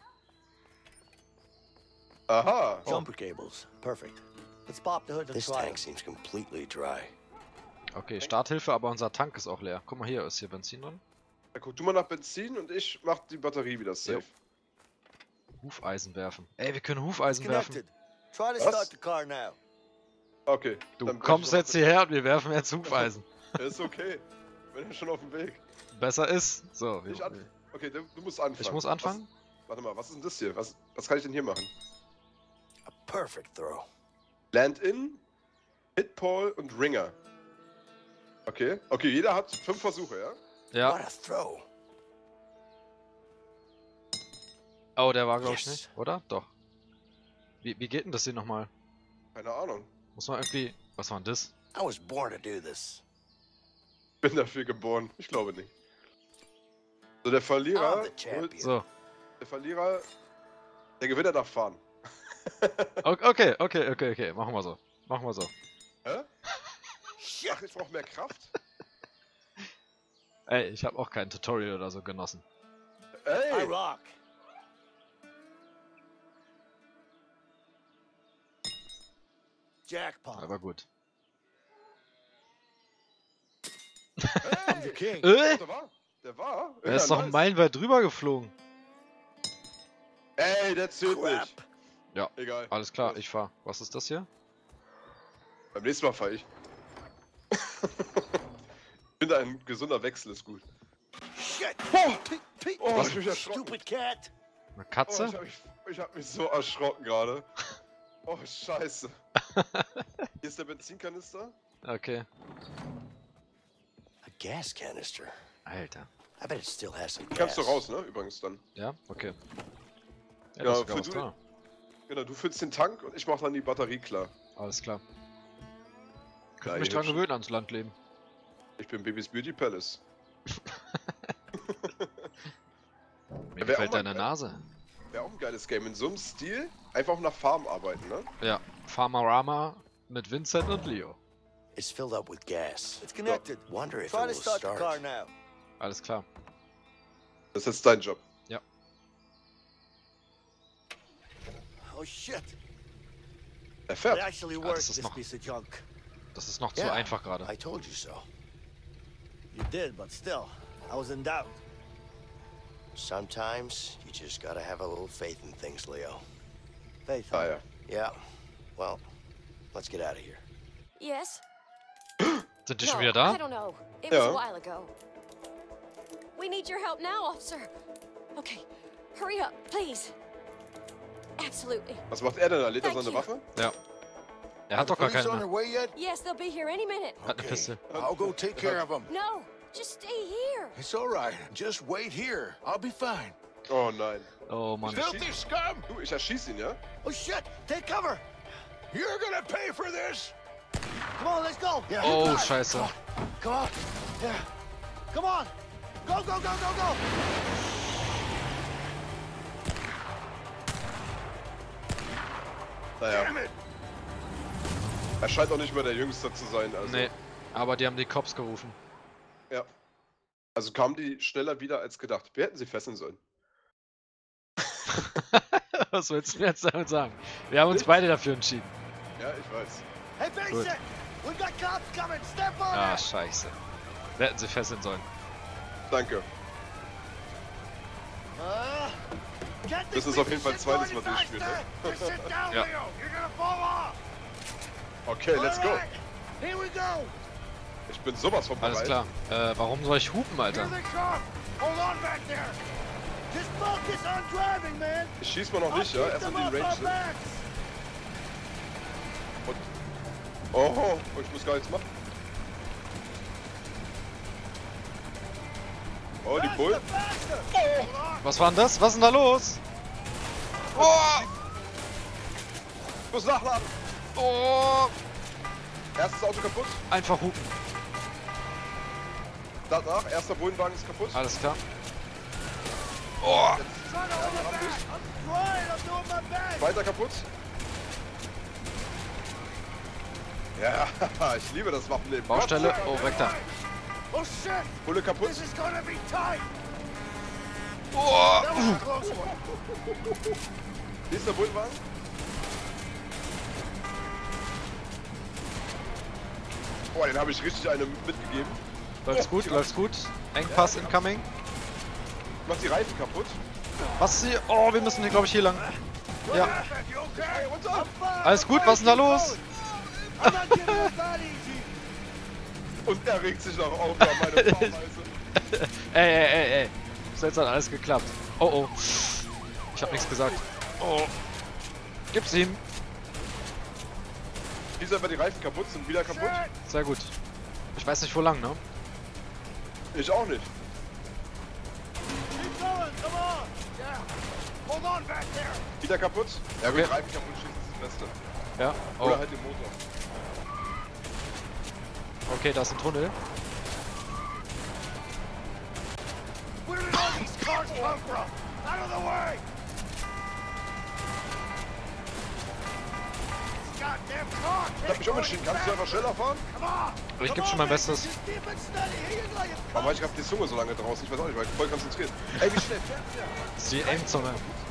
Speaker 2: Aha.
Speaker 3: Jumper cables. Perfect. Let's pop the hood and
Speaker 6: This
Speaker 3: try
Speaker 6: tank
Speaker 3: it.
Speaker 6: seems completely dry.
Speaker 1: Okay, Starthilfe, aber unser Tank ist auch leer. Guck mal, hier ist hier Benzin drin.
Speaker 2: Dann guck du mal nach Benzin und ich mach die Batterie wieder safe.
Speaker 1: Hufeisen werfen. Ey, wir können Hufeisen werfen.
Speaker 3: Connected. Try to
Speaker 2: Was?
Speaker 3: start the car now.
Speaker 2: Okay.
Speaker 1: Du
Speaker 2: dann brech
Speaker 1: kommst
Speaker 2: ich noch
Speaker 1: jetzt hierher und wir werfen jetzt Hufeisen.
Speaker 2: mal- Ist okay. Bin ja schon auf dem Weg.
Speaker 1: Besser ist. So,
Speaker 2: Ich okay, du musst anfangen.
Speaker 1: ich muss anfangen.
Speaker 2: Was, warte mal, was ist denn das hier? Was kann ich denn hier machen?
Speaker 6: A perfect throw.
Speaker 2: Land-In, Hit-Pole und Ringer. Okay. Okay, jeder hat 5 Versuche, ja?
Speaker 1: Ja.
Speaker 6: What a throw.
Speaker 1: Oh, der war glaube ich
Speaker 6: Yes.
Speaker 1: nicht, oder? Doch. Wie geht denn das hier nochmal?
Speaker 2: Keine Ahnung.
Speaker 1: Muss man irgendwie... Was war denn das?
Speaker 6: I was born to do this.
Speaker 2: Bin dafür geboren. Ich glaube nicht. So, der Verlierer.
Speaker 6: I'm the champion.
Speaker 1: So.
Speaker 2: Der Verlierer. Der Gewinner darf fahren.
Speaker 1: Okay. Machen wir so. Machen wir so.
Speaker 2: Hä? Ach, ich brauche mehr Kraft?
Speaker 1: Ey, ich habe auch kein Tutorial oder so genossen.
Speaker 3: I
Speaker 2: Ey!
Speaker 3: rock. Jackpot.
Speaker 1: Aber gut.
Speaker 3: I'm the
Speaker 2: Ey!
Speaker 3: king.
Speaker 2: Der war? Der war?
Speaker 1: Er ist doch
Speaker 2: nice.
Speaker 1: meilenweit drüber geflogen.
Speaker 2: Ey, der zählt
Speaker 3: Crap.
Speaker 2: nicht.
Speaker 1: Ja.
Speaker 2: Egal.
Speaker 1: Alles klar, ich fahr. Was ist das hier?
Speaker 2: Beim nächsten Mal fahre ich. Ich finde, ein gesunder Wechsel ist gut.
Speaker 3: Shit.
Speaker 2: Oh, ich bin erschrocken.
Speaker 3: Stupid cat.
Speaker 1: Eine
Speaker 2: Oh,
Speaker 1: Katze?
Speaker 2: ich hab mich so erschrocken gerade. Oh, scheiße. Hier ist der Benzinkanister.
Speaker 1: Okay.
Speaker 6: A gas canister.
Speaker 1: Alter.
Speaker 6: I bet it still has some
Speaker 2: Die kannst du
Speaker 6: gas.
Speaker 2: raus, ne? Übrigens dann.
Speaker 1: Ja, okay. Ja,
Speaker 2: Ja,
Speaker 1: da ist sogar
Speaker 2: für
Speaker 1: was
Speaker 2: du-
Speaker 1: dran.
Speaker 2: Genau, du füllst den Tank und ich mach dann die Batterie klar.
Speaker 1: Alles klar.
Speaker 2: Ja,
Speaker 1: Könnte mich
Speaker 2: ihr
Speaker 1: dran
Speaker 2: Hübschen.
Speaker 1: gewöhnen ans Landleben.
Speaker 2: Ich bin Babys Beauty Palace.
Speaker 1: Mir
Speaker 2: wär
Speaker 1: gefällt
Speaker 2: auch mal
Speaker 1: deine
Speaker 2: geil.
Speaker 1: Nase.
Speaker 2: Wäre auch ein geiles Game. In so einem Stil einfach nach Farm arbeiten, ne?
Speaker 1: Ja, Farmerama mit Vincent und Leo.
Speaker 6: It's filled up with gas.
Speaker 3: It's connected.
Speaker 6: Wonder if
Speaker 3: Try
Speaker 6: it
Speaker 3: to
Speaker 6: will
Speaker 3: start the car
Speaker 6: start.
Speaker 3: now.
Speaker 1: Alles klar.
Speaker 2: Das ist jetzt dein Job.
Speaker 3: Oh shit!
Speaker 2: Er
Speaker 3: It
Speaker 2: fährt.
Speaker 3: actually
Speaker 1: das
Speaker 3: works,
Speaker 1: ist
Speaker 3: this
Speaker 1: noch-
Speaker 3: piece of junk.
Speaker 1: Das ist noch zu
Speaker 6: Ja.
Speaker 1: einfach gerade.
Speaker 6: I told you so.
Speaker 3: You did, but still, I was in doubt.
Speaker 6: Sometimes you just gotta have a little faith in things, Leo.
Speaker 3: Faith,
Speaker 2: Ah ja.
Speaker 6: Yeah. Well, let's get out of here.
Speaker 7: Yes?
Speaker 1: Sind die
Speaker 7: No,
Speaker 1: schon wieder
Speaker 7: I
Speaker 1: da?
Speaker 7: don't know. It
Speaker 2: Ja.
Speaker 7: was a while ago. We need your help now, officer. Okay, hurry up, please. Absolutely.
Speaker 2: Was macht er denn da? Lädt er
Speaker 7: Thank
Speaker 2: seine
Speaker 7: you.
Speaker 2: Waffe?
Speaker 1: Ja. Er hat doch gar keine
Speaker 5: on their
Speaker 1: mehr.
Speaker 5: way yet?
Speaker 7: Yes, they'll be here any minute.
Speaker 1: Hat eine Piste.
Speaker 5: I'll go take care of them.
Speaker 7: No, just stay here.
Speaker 5: It's all right. Just wait here. I'll be fine.
Speaker 2: Oh nein.
Speaker 1: Oh Mann.
Speaker 5: Filthy scum!
Speaker 2: Du, ich erschieß ihn, ja?
Speaker 3: Oh shit! Take cover!
Speaker 5: You're gonna pay for this!
Speaker 3: Come on, let's go! Yeah.
Speaker 1: Oh,
Speaker 3: you got it.
Speaker 1: scheiße.
Speaker 3: Come on! Yeah. Come on! Go, go, go, go, go!
Speaker 2: Naja.
Speaker 5: Damn it!
Speaker 2: Er scheint auch nicht mehr der Jüngste zu sein, also.
Speaker 1: Nee. Aber die haben die Cops gerufen.
Speaker 2: Ja. Also kamen die schneller wieder als gedacht. Wir hätten sie fesseln sollen.
Speaker 1: Was willst du mir jetzt damit sagen? Wir haben uns beide dafür entschieden.
Speaker 2: Ja, ich weiß.
Speaker 3: Hey, basic! We got cops coming! Step on
Speaker 1: Ah,
Speaker 3: it!
Speaker 1: scheiße. Wir hätten sie fesseln sollen.
Speaker 2: Danke.
Speaker 3: Can't
Speaker 2: Das
Speaker 3: think
Speaker 2: ist
Speaker 3: we
Speaker 2: auf jeden
Speaker 3: can
Speaker 2: Fall
Speaker 3: sit
Speaker 2: zweites
Speaker 3: down
Speaker 2: Mal durchspielen, ne?
Speaker 3: faster. Just sit down,
Speaker 1: Ja.
Speaker 3: Leo! You're gonna fall off!
Speaker 2: Okay, let's go.
Speaker 3: Alright, here we go!
Speaker 2: Ich bin sowas von bereit.
Speaker 1: Alles klar. Warum soll ich hupen,
Speaker 3: Here
Speaker 1: Alter?
Speaker 3: they come! Hold on back there! Just focus on driving, man!
Speaker 2: Ich schieß mal noch
Speaker 3: I'll
Speaker 2: nicht, ja?
Speaker 3: keep
Speaker 2: Erst
Speaker 3: them
Speaker 2: an
Speaker 3: off
Speaker 2: die
Speaker 3: our
Speaker 2: Range sind.
Speaker 3: backs!
Speaker 2: Und... Oh, ich muss gar nichts machen. Oh, die Bull.
Speaker 3: Faster!
Speaker 2: Oh!
Speaker 3: Hold on!
Speaker 1: Was war denn das? Was ist denn da los?
Speaker 2: Oh! Ich muss nachladen.
Speaker 1: Oh!
Speaker 2: Erstes Auto kaputt.
Speaker 1: Einfach hupen.
Speaker 2: Danach, erster Bullenwagen ist kaputt.
Speaker 1: Alles klar. Oh!
Speaker 3: Trying to hold it back! I'm trying! I'm doing my best!
Speaker 2: Weiter kaputt. Ja, ich liebe das Waffenleben.
Speaker 1: Baustelle. Oh, weg da.
Speaker 3: Oh shit!
Speaker 2: Bulle kaputt.
Speaker 3: This is gonna be tight!
Speaker 1: Oh!
Speaker 3: That was a close one!
Speaker 2: Nächster Bullenwagen. Boah, den habe ich richtig eine mitgegeben.
Speaker 1: Läuft's gut, läuft's gut. Engpass incoming.
Speaker 2: Ich mach die Reifen kaputt.
Speaker 1: Was ist hier? Oh, wir müssen hier, glaube ich, hier lang. Ja.
Speaker 3: You okay?
Speaker 2: Runter.
Speaker 1: Alles gut, was ist denn da los?
Speaker 3: I'm not giving up that easy!
Speaker 2: Und er regt sich noch auf über meine Fahrweise.
Speaker 1: Ey. Bis jetzt hat alles geklappt. Oh, oh. Ich hab nichts gesagt. Oh. Gib's ihm.
Speaker 2: Hier sind einfach die Reifen kaputt, sind wieder kaputt.
Speaker 1: Sehr gut. Ich weiß nicht, wo lang, ne?
Speaker 2: Ich auch nicht.
Speaker 3: Keep going, come on! Yeah! Hold on back there!
Speaker 2: Wieder kaputt. Ja gut,
Speaker 1: Okay.
Speaker 2: Reifen kaputt schießt das Beste.
Speaker 1: Ja. Oh,
Speaker 2: Oder halt den Motor.
Speaker 1: okay, da ist ein Tunnel.
Speaker 3: Where did all these cars come from? Out of the way! Goddamn car!
Speaker 2: Ich hab mich umentschieden. Kannst du einfach schneller fahren?
Speaker 3: Come on!
Speaker 1: Aber ich gebe schon mein Bestes.
Speaker 3: Just keep it steady. Here you go, you
Speaker 2: Warum ich hab die Zunge so lange draußen? Ich weiß auch nicht, weil ich voll konzentriert. Ey, wie schnell fährt der?
Speaker 1: Das ist die Aimzunge.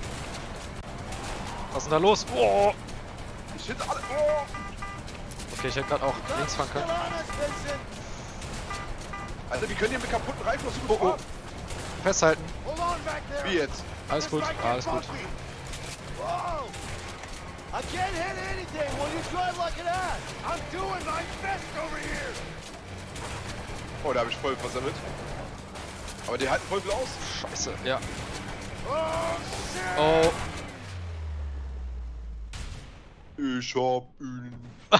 Speaker 1: Was ist denn da los? Oh.
Speaker 2: Ich hinter alle. Oh!
Speaker 1: Okay, ich hätte gerade auch links fahren
Speaker 3: Still
Speaker 1: können.
Speaker 3: on us, Vincent!
Speaker 2: Alter, wie können die mit kaputten Reifen noch so gut
Speaker 1: Oh, oh.
Speaker 2: fahren?
Speaker 1: Festhalten.
Speaker 3: Hold on back there!
Speaker 2: Wie jetzt?
Speaker 1: Alles gut, alles gut.
Speaker 3: Whoa! I can't hit anything when you drive like an ass! I'm doing my best over here!
Speaker 2: Oh, da hab ich voll versammelt. Aber die halten voll viel aus.
Speaker 1: Scheiße, ja.
Speaker 3: Oh, shit!
Speaker 1: Oh,
Speaker 2: Ich hab ihn.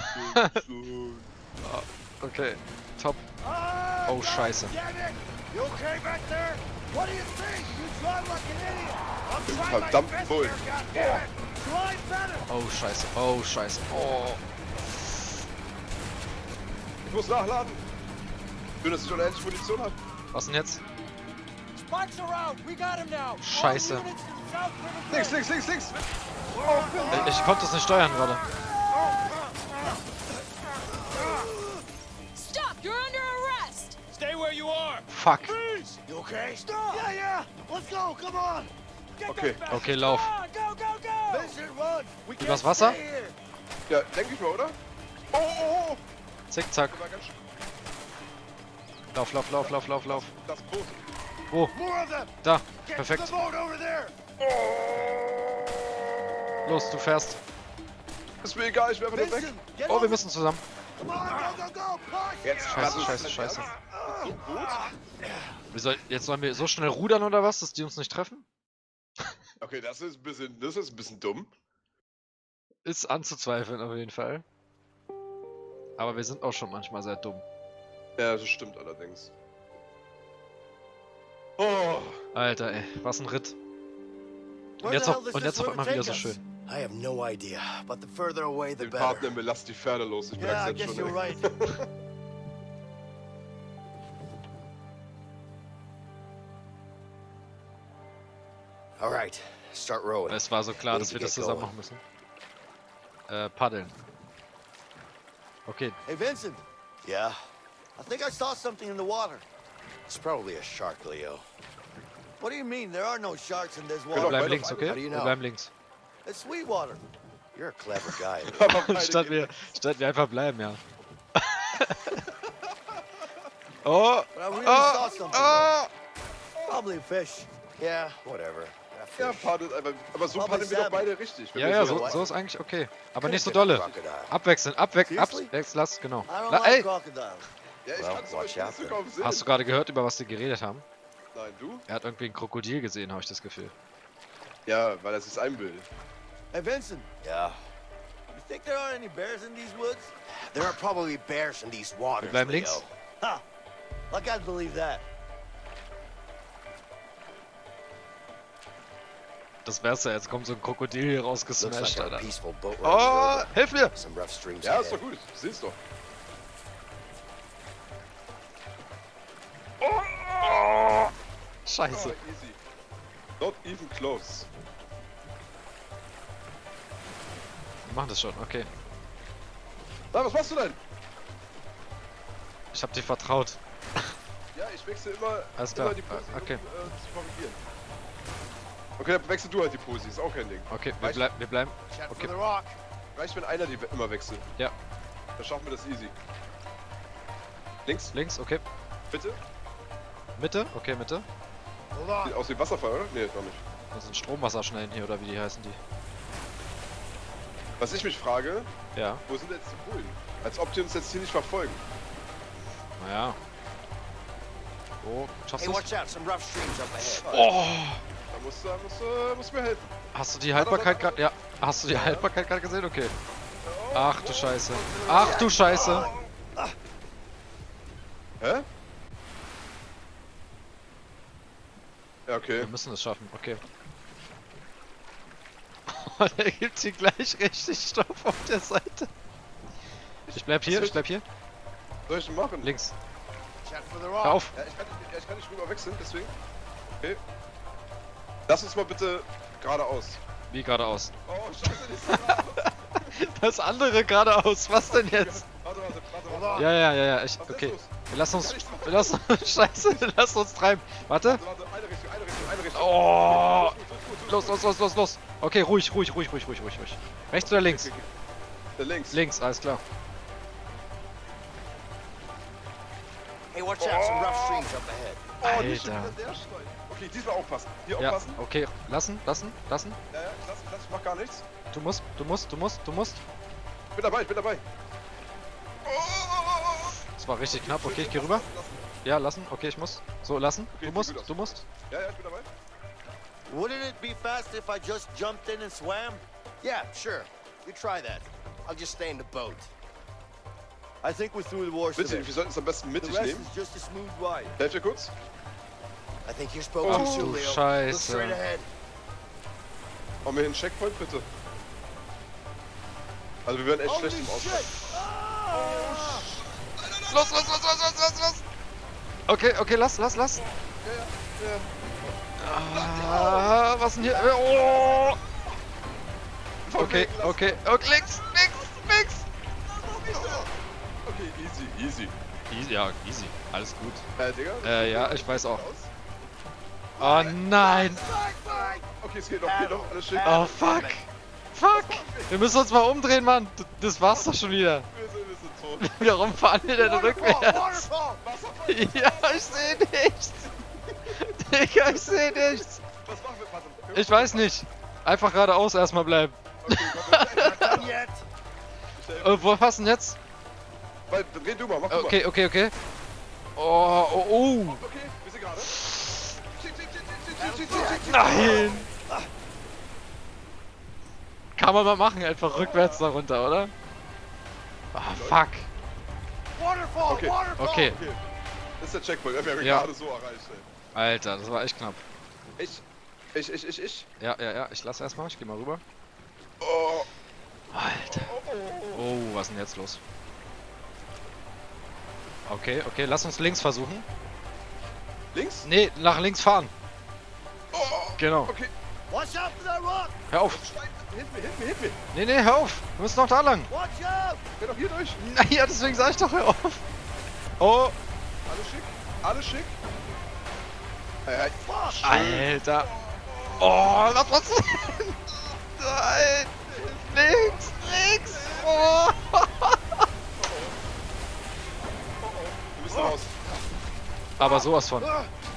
Speaker 1: Okay, top. Oh, scheiße.
Speaker 5: You okay back there? What do you think? You drive like an idiot. I'm trying my
Speaker 2: Verdammt
Speaker 5: best
Speaker 2: voll.
Speaker 5: here, goddammit. Drive better.
Speaker 1: Oh, scheiße. Oh, scheiße. Oh.
Speaker 2: Ich muss nachladen. Schön, dass ich unendlich Munition habe.
Speaker 1: Was denn jetzt?
Speaker 5: Spikes around. We got him now.
Speaker 1: Scheiße.
Speaker 5: All units to the south of the
Speaker 2: Links,
Speaker 5: bridge.
Speaker 2: links, links, links.
Speaker 1: Ich konnte es nicht steuern gerade.
Speaker 7: Stop! You're under arrest!
Speaker 5: Stay where you are.
Speaker 1: Fuck.
Speaker 5: Freeze. You okay? Stop. Yeah, yeah. Let's go. Come on. Get
Speaker 2: Okay.
Speaker 5: those bastards.
Speaker 1: Okay, lauf.
Speaker 5: Come on, go, go, go. Vincent, run. We
Speaker 1: Übers
Speaker 5: can't
Speaker 1: Wasser?
Speaker 5: stay here.
Speaker 2: Ja, denke ich mal, oder? Oh, oh, oh.
Speaker 1: Zickzack.
Speaker 2: Das war ganz schön.
Speaker 1: Lauf, lauf, lauf, lauf, lauf, lauf.
Speaker 2: Das Boot.
Speaker 1: Wo?
Speaker 5: More of them.
Speaker 1: Da.
Speaker 5: Get
Speaker 1: Perfekt.
Speaker 5: to the boat over there.
Speaker 1: Los, du fährst.
Speaker 2: Ist mir egal, ich werfe das weg.
Speaker 5: Vincent, get
Speaker 1: Oh, wir
Speaker 5: over.
Speaker 1: müssen zusammen.
Speaker 5: Come on, go, go, go. Push.
Speaker 2: Jetzt
Speaker 1: Scheiße,
Speaker 2: das ist
Speaker 1: scheiße,
Speaker 2: dein
Speaker 1: scheiße.
Speaker 2: Ernst? So gut?
Speaker 1: Jetzt sollen wir so schnell rudern oder was, dass die uns nicht treffen?
Speaker 2: Okay, das ist ein bisschen dumm.
Speaker 1: Ist anzuzweifeln auf jeden Fall. Aber wir sind auch schon manchmal sehr dumm.
Speaker 2: Ja, das stimmt allerdings. Oh,
Speaker 1: Alter, ey, was ein Ritt. Und
Speaker 6: Where
Speaker 1: jetzt
Speaker 6: the
Speaker 1: auf,
Speaker 6: hell does
Speaker 1: und
Speaker 6: this
Speaker 1: jetzt auf
Speaker 6: river
Speaker 1: einmal wieder
Speaker 6: take
Speaker 1: so
Speaker 6: us?
Speaker 1: schön.
Speaker 6: I have no idea, but the further away, the
Speaker 2: den
Speaker 6: better.
Speaker 2: Partner, mir lasst die Pferde los. Ich
Speaker 6: Yeah, I
Speaker 2: merk's jetzt
Speaker 6: guess
Speaker 2: schon.
Speaker 6: you're
Speaker 2: ey.
Speaker 6: right. All right, start rowing.
Speaker 1: Es war so klar,
Speaker 6: We
Speaker 1: dass
Speaker 6: need
Speaker 1: wir
Speaker 6: to
Speaker 1: das
Speaker 6: get
Speaker 1: zusammen
Speaker 6: going.
Speaker 1: machen müssen. Paddeln. Okay,
Speaker 3: Hey, Vincent,
Speaker 6: Yeah,
Speaker 3: I think I saw something in the water.
Speaker 6: it's probably a shark, Leo.
Speaker 3: What do you mean? There are no sharks in this
Speaker 1: wir
Speaker 2: Genau,
Speaker 3: water.
Speaker 1: bleiben
Speaker 2: weil
Speaker 1: links,
Speaker 2: auf
Speaker 1: okay?
Speaker 6: How do you
Speaker 1: Wir
Speaker 6: know?
Speaker 1: bleiben links.
Speaker 3: It's sweet water.
Speaker 6: You're a clever guy. Leo.
Speaker 2: Aber beide
Speaker 1: Statt
Speaker 2: gehen-
Speaker 1: wir einfach bleiben, ja. Oh!
Speaker 3: But I really saw something.
Speaker 1: Oh!
Speaker 3: Probably a fish.
Speaker 6: Yeah, whatever.
Speaker 2: Ja, paddelt einfach. Aber so
Speaker 3: Public
Speaker 2: paddeln wir doch
Speaker 3: Salmon.
Speaker 2: beide richtig. wenn
Speaker 1: Ja,
Speaker 2: wir
Speaker 1: ja,
Speaker 2: so-
Speaker 1: so ist eigentlich okay. Aber
Speaker 6: Could've
Speaker 1: nicht so
Speaker 6: been a
Speaker 1: dolle.
Speaker 6: crocodile.
Speaker 1: Abwechseln,
Speaker 3: Seriously?
Speaker 1: lass, genau.
Speaker 3: I don't
Speaker 1: La
Speaker 3: like
Speaker 1: ey!
Speaker 3: crocodiles.
Speaker 2: Ja, ich
Speaker 6: Well,
Speaker 2: kann zum
Speaker 6: watch
Speaker 2: Beispiel
Speaker 6: out
Speaker 2: nicht
Speaker 6: then.
Speaker 2: sogar auf Sinn.
Speaker 1: Hast du gerade gehört, über was die geredet haben?
Speaker 2: Nein, du?
Speaker 1: Er hat irgendwie ein Krokodil gesehen, habe ich das Gefühl.
Speaker 2: Ja, weil das ist einbildet.
Speaker 3: Hey, Vincent,
Speaker 6: Yeah,
Speaker 3: you think there are any bears in these woods?
Speaker 6: there are probably bears in these waters,
Speaker 1: bleiben
Speaker 6: Leo.
Speaker 1: links.
Speaker 3: Ha! Like I'd believe that.
Speaker 1: Das wär's ja, jetzt kommt so ein Krokodil hier
Speaker 6: Looks
Speaker 1: rausgesmashed,
Speaker 6: like a
Speaker 1: Alter.
Speaker 6: peaceful boat ride.
Speaker 1: Oh,
Speaker 6: river.
Speaker 1: hilf mir!
Speaker 6: Some rough streams
Speaker 2: Ja, ist
Speaker 6: ahead.
Speaker 2: doch gut. Du siehst doch.
Speaker 1: Scheiße.
Speaker 2: Oh, easy. Not even close.
Speaker 1: Wir machen das schon, okay.
Speaker 2: Na, was machst du denn?
Speaker 1: Ich hab dir vertraut.
Speaker 2: Ja, ich wechsle immer,
Speaker 1: Alles klar.
Speaker 2: immer die Posi,
Speaker 1: Okay.
Speaker 2: um zu korrigieren. Okay, dann wechsel du halt die Posi, ist auch kein Ding.
Speaker 1: Okay,
Speaker 2: Reicht-
Speaker 1: wir bleiben.
Speaker 5: Check
Speaker 1: Okay.
Speaker 5: for the rock.
Speaker 2: Reicht, wenn einer die immer wechselt.
Speaker 1: Ja.
Speaker 2: Dann schaffen wir das easy. Links,
Speaker 1: Links, okay.
Speaker 2: bitte.
Speaker 1: Mitte, okay, Mitte.
Speaker 5: Hold on.
Speaker 2: Sieht aus wie Wasserfall, oder? Nee, noch nicht.
Speaker 1: Das sind Stromwasserschnellen hier, oder wie die heißen die?
Speaker 2: Was ich mich frage,
Speaker 1: Ja,
Speaker 2: wo sind jetzt die Bullen? Als ob die uns jetzt hier nicht verfolgen.
Speaker 1: naja. Oh, schaffst
Speaker 6: Hey,
Speaker 1: du's?
Speaker 6: watch out, some rough streams up ahead.
Speaker 1: Oh!
Speaker 2: Da musst du mir helfen.
Speaker 1: Hast du die Haltbarkeit gerade? Ja. Hast du die Haltbarkeit gerade gesehen? Okay. Ach du Scheiße. Ach du Scheiße.
Speaker 2: Hä? Ja, okay.
Speaker 1: Wir müssen es schaffen, okay. Oh, der gibt hier gleich richtig Stoff auf der Seite. Ich bleib hier, ich bleib hier.
Speaker 2: Was soll ich denn machen?
Speaker 1: Links.
Speaker 5: Check for the
Speaker 1: Hör
Speaker 5: rock.
Speaker 1: auf.
Speaker 2: Ja, ich kann nicht rüber wechseln, deswegen. Okay. Lass uns mal bitte geradeaus.
Speaker 1: Wie geradeaus?
Speaker 2: Oh, scheiße, nicht so.
Speaker 1: Das andere geradeaus. Was denn jetzt?
Speaker 2: Warte.
Speaker 5: Hold on.
Speaker 1: Ja. Ich,
Speaker 2: Was ist
Speaker 1: okay.
Speaker 2: los?
Speaker 1: Wir lassen uns. Scheiße, lass uns treiben. Warte.
Speaker 2: Warte, eine Richtung.
Speaker 1: Oh.
Speaker 2: Gut.
Speaker 1: Los. Okay, ruhig. Rechts oder links?
Speaker 2: Links.
Speaker 1: Links, alles klar.
Speaker 6: Hey, watch out, some rough streams up ahead.
Speaker 2: Oh, nicht schon
Speaker 1: Alter.
Speaker 2: wieder der Stein. Okay, diesmal aufpassen. Hier
Speaker 1: Ja,
Speaker 2: aufpassen.
Speaker 1: okay. Lassen.
Speaker 2: Ja, ich mach gar nichts.
Speaker 1: Du musst.
Speaker 2: Ich bin dabei.
Speaker 1: Das war richtig knapp. Okay, ich geh rüber. Ja, lassen. Okay, ich muss. So, lassen.
Speaker 2: Okay,
Speaker 1: Du
Speaker 2: sieht
Speaker 1: musst.
Speaker 2: gut aus. Ja, ich bin dabei.
Speaker 3: Wouldn't it be fast if I just jumped in and swam?
Speaker 6: Yeah, sure. You try that. I'll just stay in the boat.
Speaker 5: I think we're through the worst of
Speaker 2: Bitte,
Speaker 5: it.
Speaker 2: wir sollten es am besten
Speaker 5: The
Speaker 2: mittig
Speaker 5: rest
Speaker 2: nehmen.
Speaker 5: is just a smooth ride.
Speaker 2: Helft ihr kurz?
Speaker 6: I think you're spoken
Speaker 1: Ach
Speaker 6: too
Speaker 1: du
Speaker 6: soon, Leo. Look
Speaker 1: Scheiße.
Speaker 6: straight ahead.
Speaker 2: Machen wir hier einen Checkpoint, bitte. Also wir werden echt schlecht im Ausfall.
Speaker 1: Los. Okay, lass. Ah, was denn hier? Oh. Okay, links.
Speaker 2: Okay, easy.
Speaker 1: Ja, easy. Alles gut.
Speaker 2: Digga?
Speaker 1: Ja, ich weiß auch. Oh nein.
Speaker 2: Okay, es geht noch, alles schick.
Speaker 1: Oh, fuck. Wir müssen uns mal umdrehen, Mann. Das war's doch schon wieder.
Speaker 2: Wir sind tot.
Speaker 1: Warum fahren wir denn rückwärts? Ja, ich sehe nichts. Digga, ich sehe nichts.
Speaker 2: Was machen wir? Warte.
Speaker 1: Ich weiß nicht. Einfach geradeaus erstmal bleiben.
Speaker 2: Okay, komm,
Speaker 1: Wo passen jetzt?
Speaker 2: dreh du mal, mach du mal.
Speaker 1: Okay. Oh.
Speaker 2: Okay, wir sind gerade. Schick.
Speaker 1: Nein! Kann man mal machen, einfach rückwärts da runter, oder? Ah, fuck. Okay.
Speaker 2: Das ist der Checkpoint, den wir
Speaker 1: Ja.
Speaker 2: gerade so erreicht. Ey.
Speaker 1: Alter, das war echt knapp.
Speaker 2: Ich.
Speaker 1: Ja, ich lass erstmal, ich geh mal rüber.
Speaker 2: Oh.
Speaker 1: Alter. Oh, was ist denn jetzt los? Okay, lass uns links versuchen.
Speaker 2: Links?
Speaker 1: Nee, nach links fahren.
Speaker 2: Oh.
Speaker 1: Genau.
Speaker 2: Okay.
Speaker 5: Watch out for that rock!
Speaker 1: Hör auf.
Speaker 2: Hit me.
Speaker 1: Nee, hör auf. Wir müssen noch da lang.
Speaker 5: Watch out!
Speaker 2: Geh doch hier durch.
Speaker 1: Naja, deswegen sag ich doch, hör auf. Oh,
Speaker 2: Alles schick. Hey.
Speaker 1: Alter. Oh, lass uns hin. Nein. Links. Oh.
Speaker 2: Du bist raus.
Speaker 1: Aber sowas von.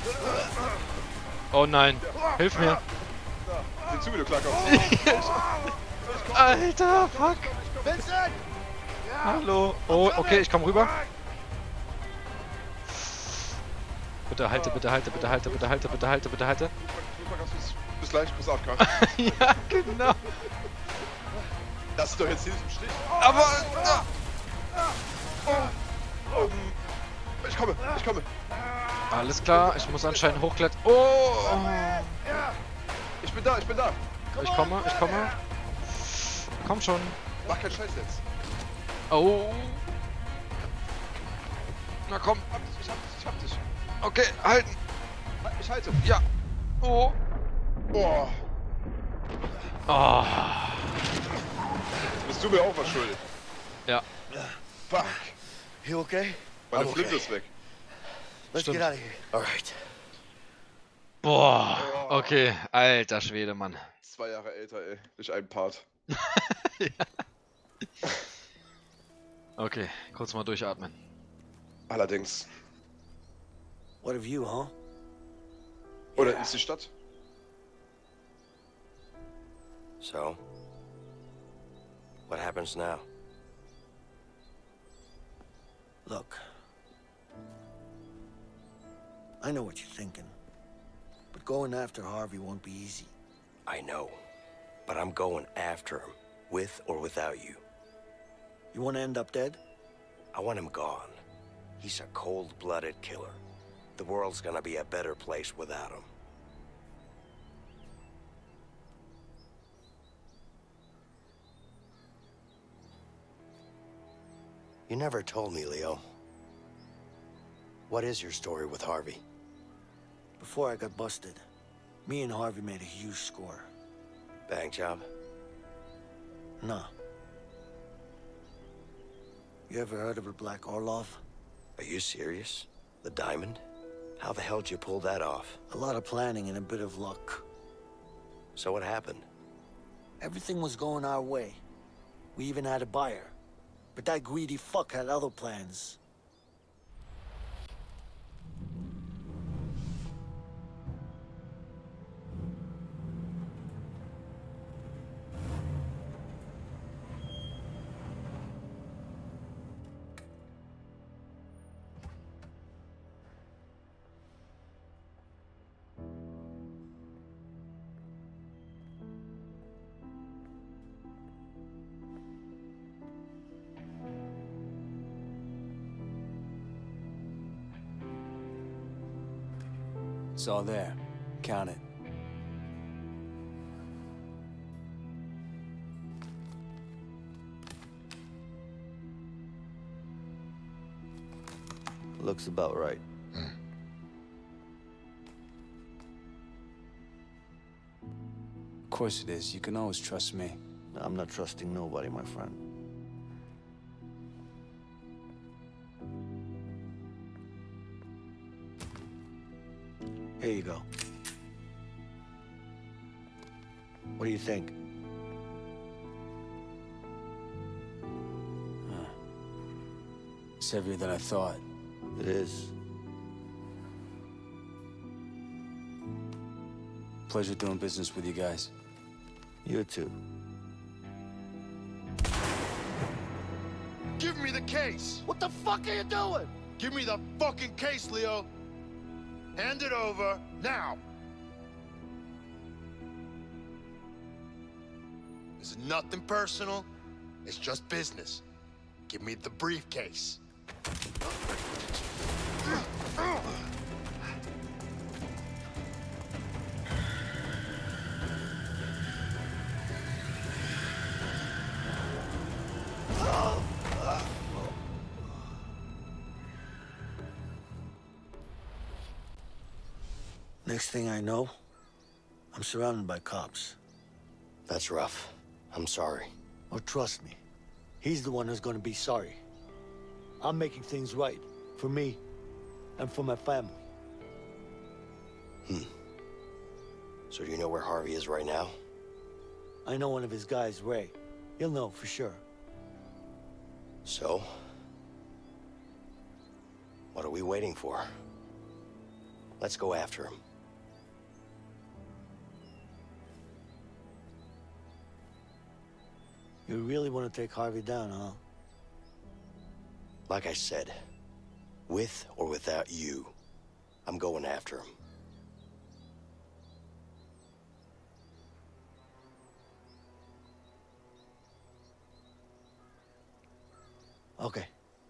Speaker 1: Oh nein. Hilf mir.
Speaker 2: Sieh zu, wie du klarkommst.
Speaker 1: Alter, fuck.
Speaker 5: Vincent!
Speaker 1: Hallo. Oh, okay, ich komm rüber. Bitte halte.
Speaker 2: Bis gleich, bis AFK.
Speaker 1: Ja, genau.
Speaker 2: Das ist doch jetzt hier im Stich.
Speaker 1: Aber.
Speaker 2: Ich komme.
Speaker 1: Alles klar, ich muss anscheinend hochklettern. Oh.
Speaker 2: Ich bin da.
Speaker 1: Ich komme. Komm schon.
Speaker 2: Mach keinen Scheiß jetzt.
Speaker 1: Oh. Na komm.
Speaker 2: Ich hab dich.
Speaker 1: Okay, halten.
Speaker 2: Ich halte.
Speaker 1: Ja. Oh.
Speaker 2: Boah.
Speaker 1: Oh.
Speaker 2: Bist du mir auch was schuldig?
Speaker 1: Ja.
Speaker 2: Fuck.
Speaker 6: You okay?
Speaker 2: Meine
Speaker 6: I'm
Speaker 2: Flinte
Speaker 6: okay.
Speaker 2: ist weg.
Speaker 6: Let's
Speaker 1: Stimmt.
Speaker 6: get out of here. All right.
Speaker 1: Boah. Okay, alter Schwede, Mann.
Speaker 2: 2 Jahre älter, ey. Durch einen Part.
Speaker 1: Okay, kurz mal durchatmen.
Speaker 2: Allerdings.
Speaker 3: What of you, huh?
Speaker 2: Oder ist die Stadt?
Speaker 6: So, what happens now?
Speaker 3: Look. I know what you're thinking. But going after Harvey won't be easy.
Speaker 6: I know, but I'm going after him, with or without you.
Speaker 3: You want to end up dead?
Speaker 6: I want him gone. He's a cold-blooded killer. The world's gonna be a better place without him. You never told me, Leo. What is your story with Harvey?
Speaker 3: Before I got busted, me and Harvey made a huge score.
Speaker 6: Bank job?
Speaker 3: Nah. You ever heard of the Black Orlov?
Speaker 6: Are you serious? The diamond? How the hell did you pull that off?
Speaker 3: A lot of planning and a bit of luck.
Speaker 6: So what happened?
Speaker 3: Everything was going our way. We even had a buyer. But that greedy fuck had other plans.
Speaker 8: It's all there. Count it.
Speaker 3: Looks about right.
Speaker 8: Of course it is. You can always trust me.
Speaker 3: I'm not trusting nobody, my friend. Here you go. What do you think?
Speaker 8: It's heavier than I thought.
Speaker 3: It is.
Speaker 8: Pleasure doing business with you guys.
Speaker 3: You too.
Speaker 5: Give me the case!
Speaker 3: What the fuck are you doing?
Speaker 5: Give me the fucking case, Leo! Hand it over, now! It's nothing personal, it's just business. Give me the briefcase.
Speaker 3: Next thing I know, I'm surrounded by cops.
Speaker 6: That's rough. I'm sorry.
Speaker 3: Oh, trust me. He's the one who's gonna be sorry. I'm making things right. For me, and for my family.
Speaker 6: So do you know where Harvey is right now?
Speaker 3: I know one of his guys, Ray. He'll know for sure.
Speaker 6: So? What are we waiting for? Let's go after him.
Speaker 3: You really want to take Harvey down, huh?
Speaker 6: Like I said, with or without you, I'm going after him.
Speaker 3: Okay.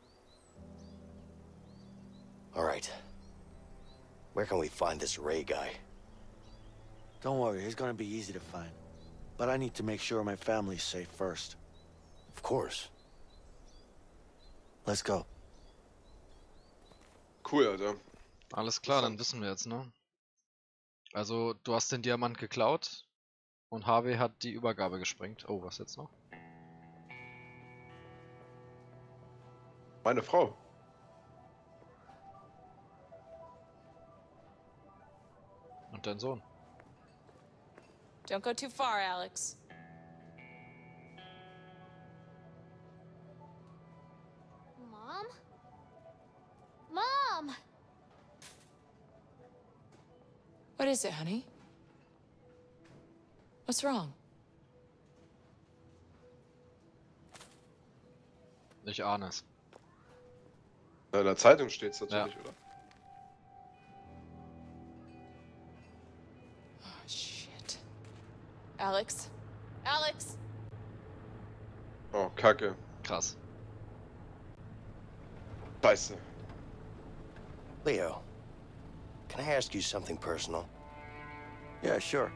Speaker 6: All right. Where can we find this Ray guy?
Speaker 3: Don't worry, he's gonna be easy to find. But I need to make sure my family's safe first.
Speaker 6: Of course.
Speaker 3: Let's go.
Speaker 2: Cool, Alter.
Speaker 1: Alles klar, dann wissen wir jetzt, ne? Also, du hast den Diamant geklaut und Harvey hat die Übergabe gesprengt. Oh, was jetzt noch?
Speaker 2: Meine Frau.
Speaker 1: Und dein Sohn.
Speaker 9: Don't go too far, Alex.
Speaker 7: Mom? Mom!
Speaker 9: What is it, honey? What's wrong?
Speaker 1: Ich ahne es.
Speaker 2: In der Zeitung steht's natürlich,
Speaker 1: Ja.
Speaker 2: oder?
Speaker 9: Oh, shit. Alex? Alex?
Speaker 2: Oh, Kacke.
Speaker 1: Krass.
Speaker 2: Scheiße.
Speaker 6: Leo, can I ask you something personal?
Speaker 3: Yeah, sure.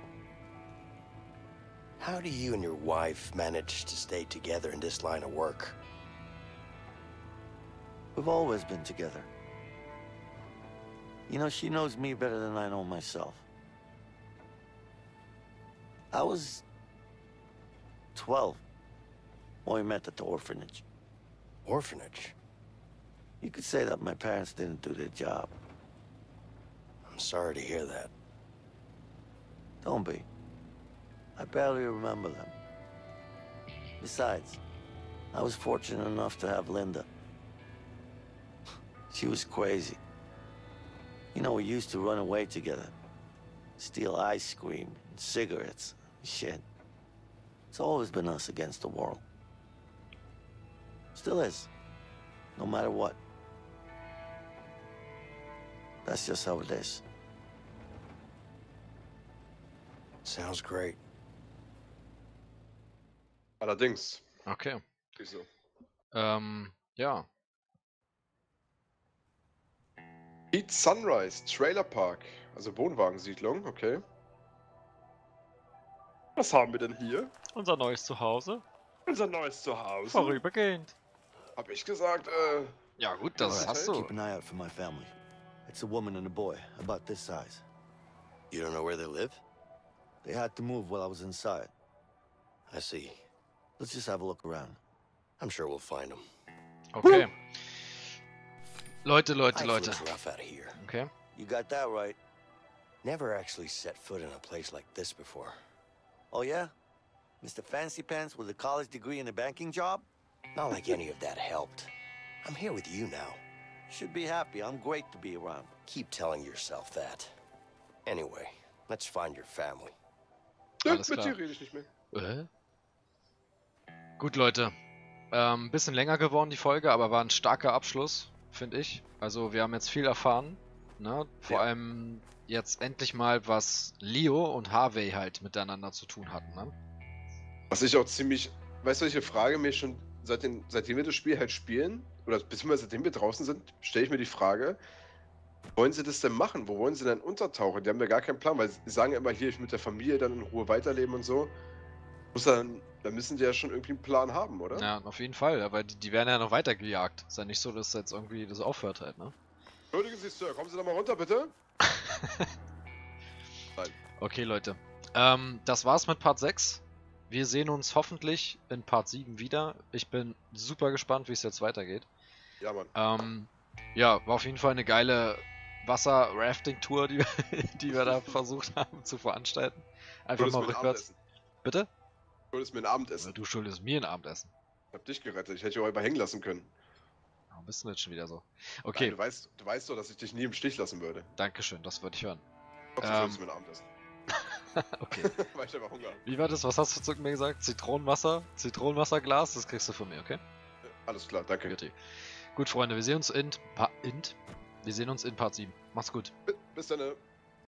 Speaker 6: How do you and your wife manage to stay together in this line of work?
Speaker 3: We've always been together. You know, she knows me better than I know myself. I was 12 when we met at the orphanage.
Speaker 6: Orphanage?
Speaker 3: You could say that my parents didn't do their job.
Speaker 6: I'm sorry to hear that.
Speaker 3: Don't be. I barely remember them. Besides, I was fortunate enough to have Linda. She was crazy. You know, we used to run away together. Steal ice cream and cigarettes and shit. It's always been us against the world. Still is. No matter what. That's just how it is.
Speaker 6: Sounds great.
Speaker 2: Allerdings.
Speaker 1: Okay.
Speaker 2: Wieso?
Speaker 1: Ja.
Speaker 2: Beat Sunrise, Trailer Park. Also Wohnwagensiedlung, okay. Was haben wir denn hier?
Speaker 1: Unser neues Zuhause.
Speaker 2: Unser neues Zuhause.
Speaker 1: Vorübergehend.
Speaker 2: Hab ich gesagt,
Speaker 1: Ja gut, das
Speaker 2: Alright,
Speaker 1: hast du.
Speaker 3: Keep an eye out for my family. It's a woman and a boy, about this size.
Speaker 6: You don't know where they live?
Speaker 3: They had to move while I was inside.
Speaker 6: I see.
Speaker 3: Let's just have a look around.
Speaker 6: I'm sure we'll find them.
Speaker 1: Okay. Leute.
Speaker 6: It's rough out of here.
Speaker 1: Okay.
Speaker 3: You got that right.
Speaker 6: Never actually set foot in a place like this before.
Speaker 3: Oh yeah? Mr. Fancy Pants with a college degree and a banking job?
Speaker 6: Not like any of that helped. I'm here with you now.
Speaker 3: Should be happy. I'm great to be around.
Speaker 6: Keep telling yourself that. Anyway, let's find your family.
Speaker 1: Alles
Speaker 2: mit
Speaker 1: klar.
Speaker 2: dir rede ich nicht mehr.
Speaker 1: Gut, Leute. Bisschen länger geworden die Folge, aber war ein starker Abschluss, finde ich. Also wir haben jetzt viel erfahren. Ne? Vor allem jetzt endlich mal, was Leo und Harvey halt miteinander zu tun hatten. Ne?
Speaker 2: Was ich auch ziemlich... Weißt du, welche Frage mir schon seitdem wir das Spiel halt spielen, oder beziehungsweise seitdem wir draußen sind, stelle ich mir die Frage, wollen sie das denn machen? Wo wollen sie denn untertauchen? Die haben ja gar keinen Plan, weil sie sagen ja immer, hier, ich mit der Familie dann in Ruhe weiterleben und so. Da müssen die ja schon irgendwie einen Plan haben, oder?
Speaker 1: Ja, auf jeden Fall, aber die werden ja noch weiter gejagt. Ist ja nicht so, dass jetzt irgendwie das aufhört halt, ne?
Speaker 2: Entschuldigen Sie, Sir, kommen Sie da mal runter, bitte? Nein.
Speaker 1: Okay, Leute. Das war's mit Part 6. Wir sehen uns hoffentlich in Part 7 wieder. Ich bin super gespannt, wie es jetzt weitergeht.
Speaker 2: Ja, Mann.
Speaker 1: Ja, war auf jeden Fall eine geile Wasser-Rafting-Tour, die wir da versucht haben zu veranstalten. Einfach mal rückwärts. Bitte?
Speaker 2: Du schuldest mir ein Abendessen.
Speaker 1: Du schuldest mir ein Abendessen.
Speaker 2: Ich hab dich gerettet. Ich hätte dich auch überhängen lassen können.
Speaker 1: Warum bist du jetzt schon wieder so? Okay.
Speaker 2: Nein, du weißt doch, dass ich dich nie im Stich lassen würde.
Speaker 1: Dankeschön, das würde ich hören.
Speaker 2: Trotzdem schuldest du mir ein Abendessen.
Speaker 1: Okay.
Speaker 2: Weil ich einfach Hunger.
Speaker 1: Wie war das? Was hast du zu mir gesagt? Zitronenwasserglas, das kriegst du von mir, okay?
Speaker 2: Alles klar, danke.
Speaker 1: Gut, Freunde, wir sehen uns in Part 7. Macht's gut.
Speaker 2: Bis dann.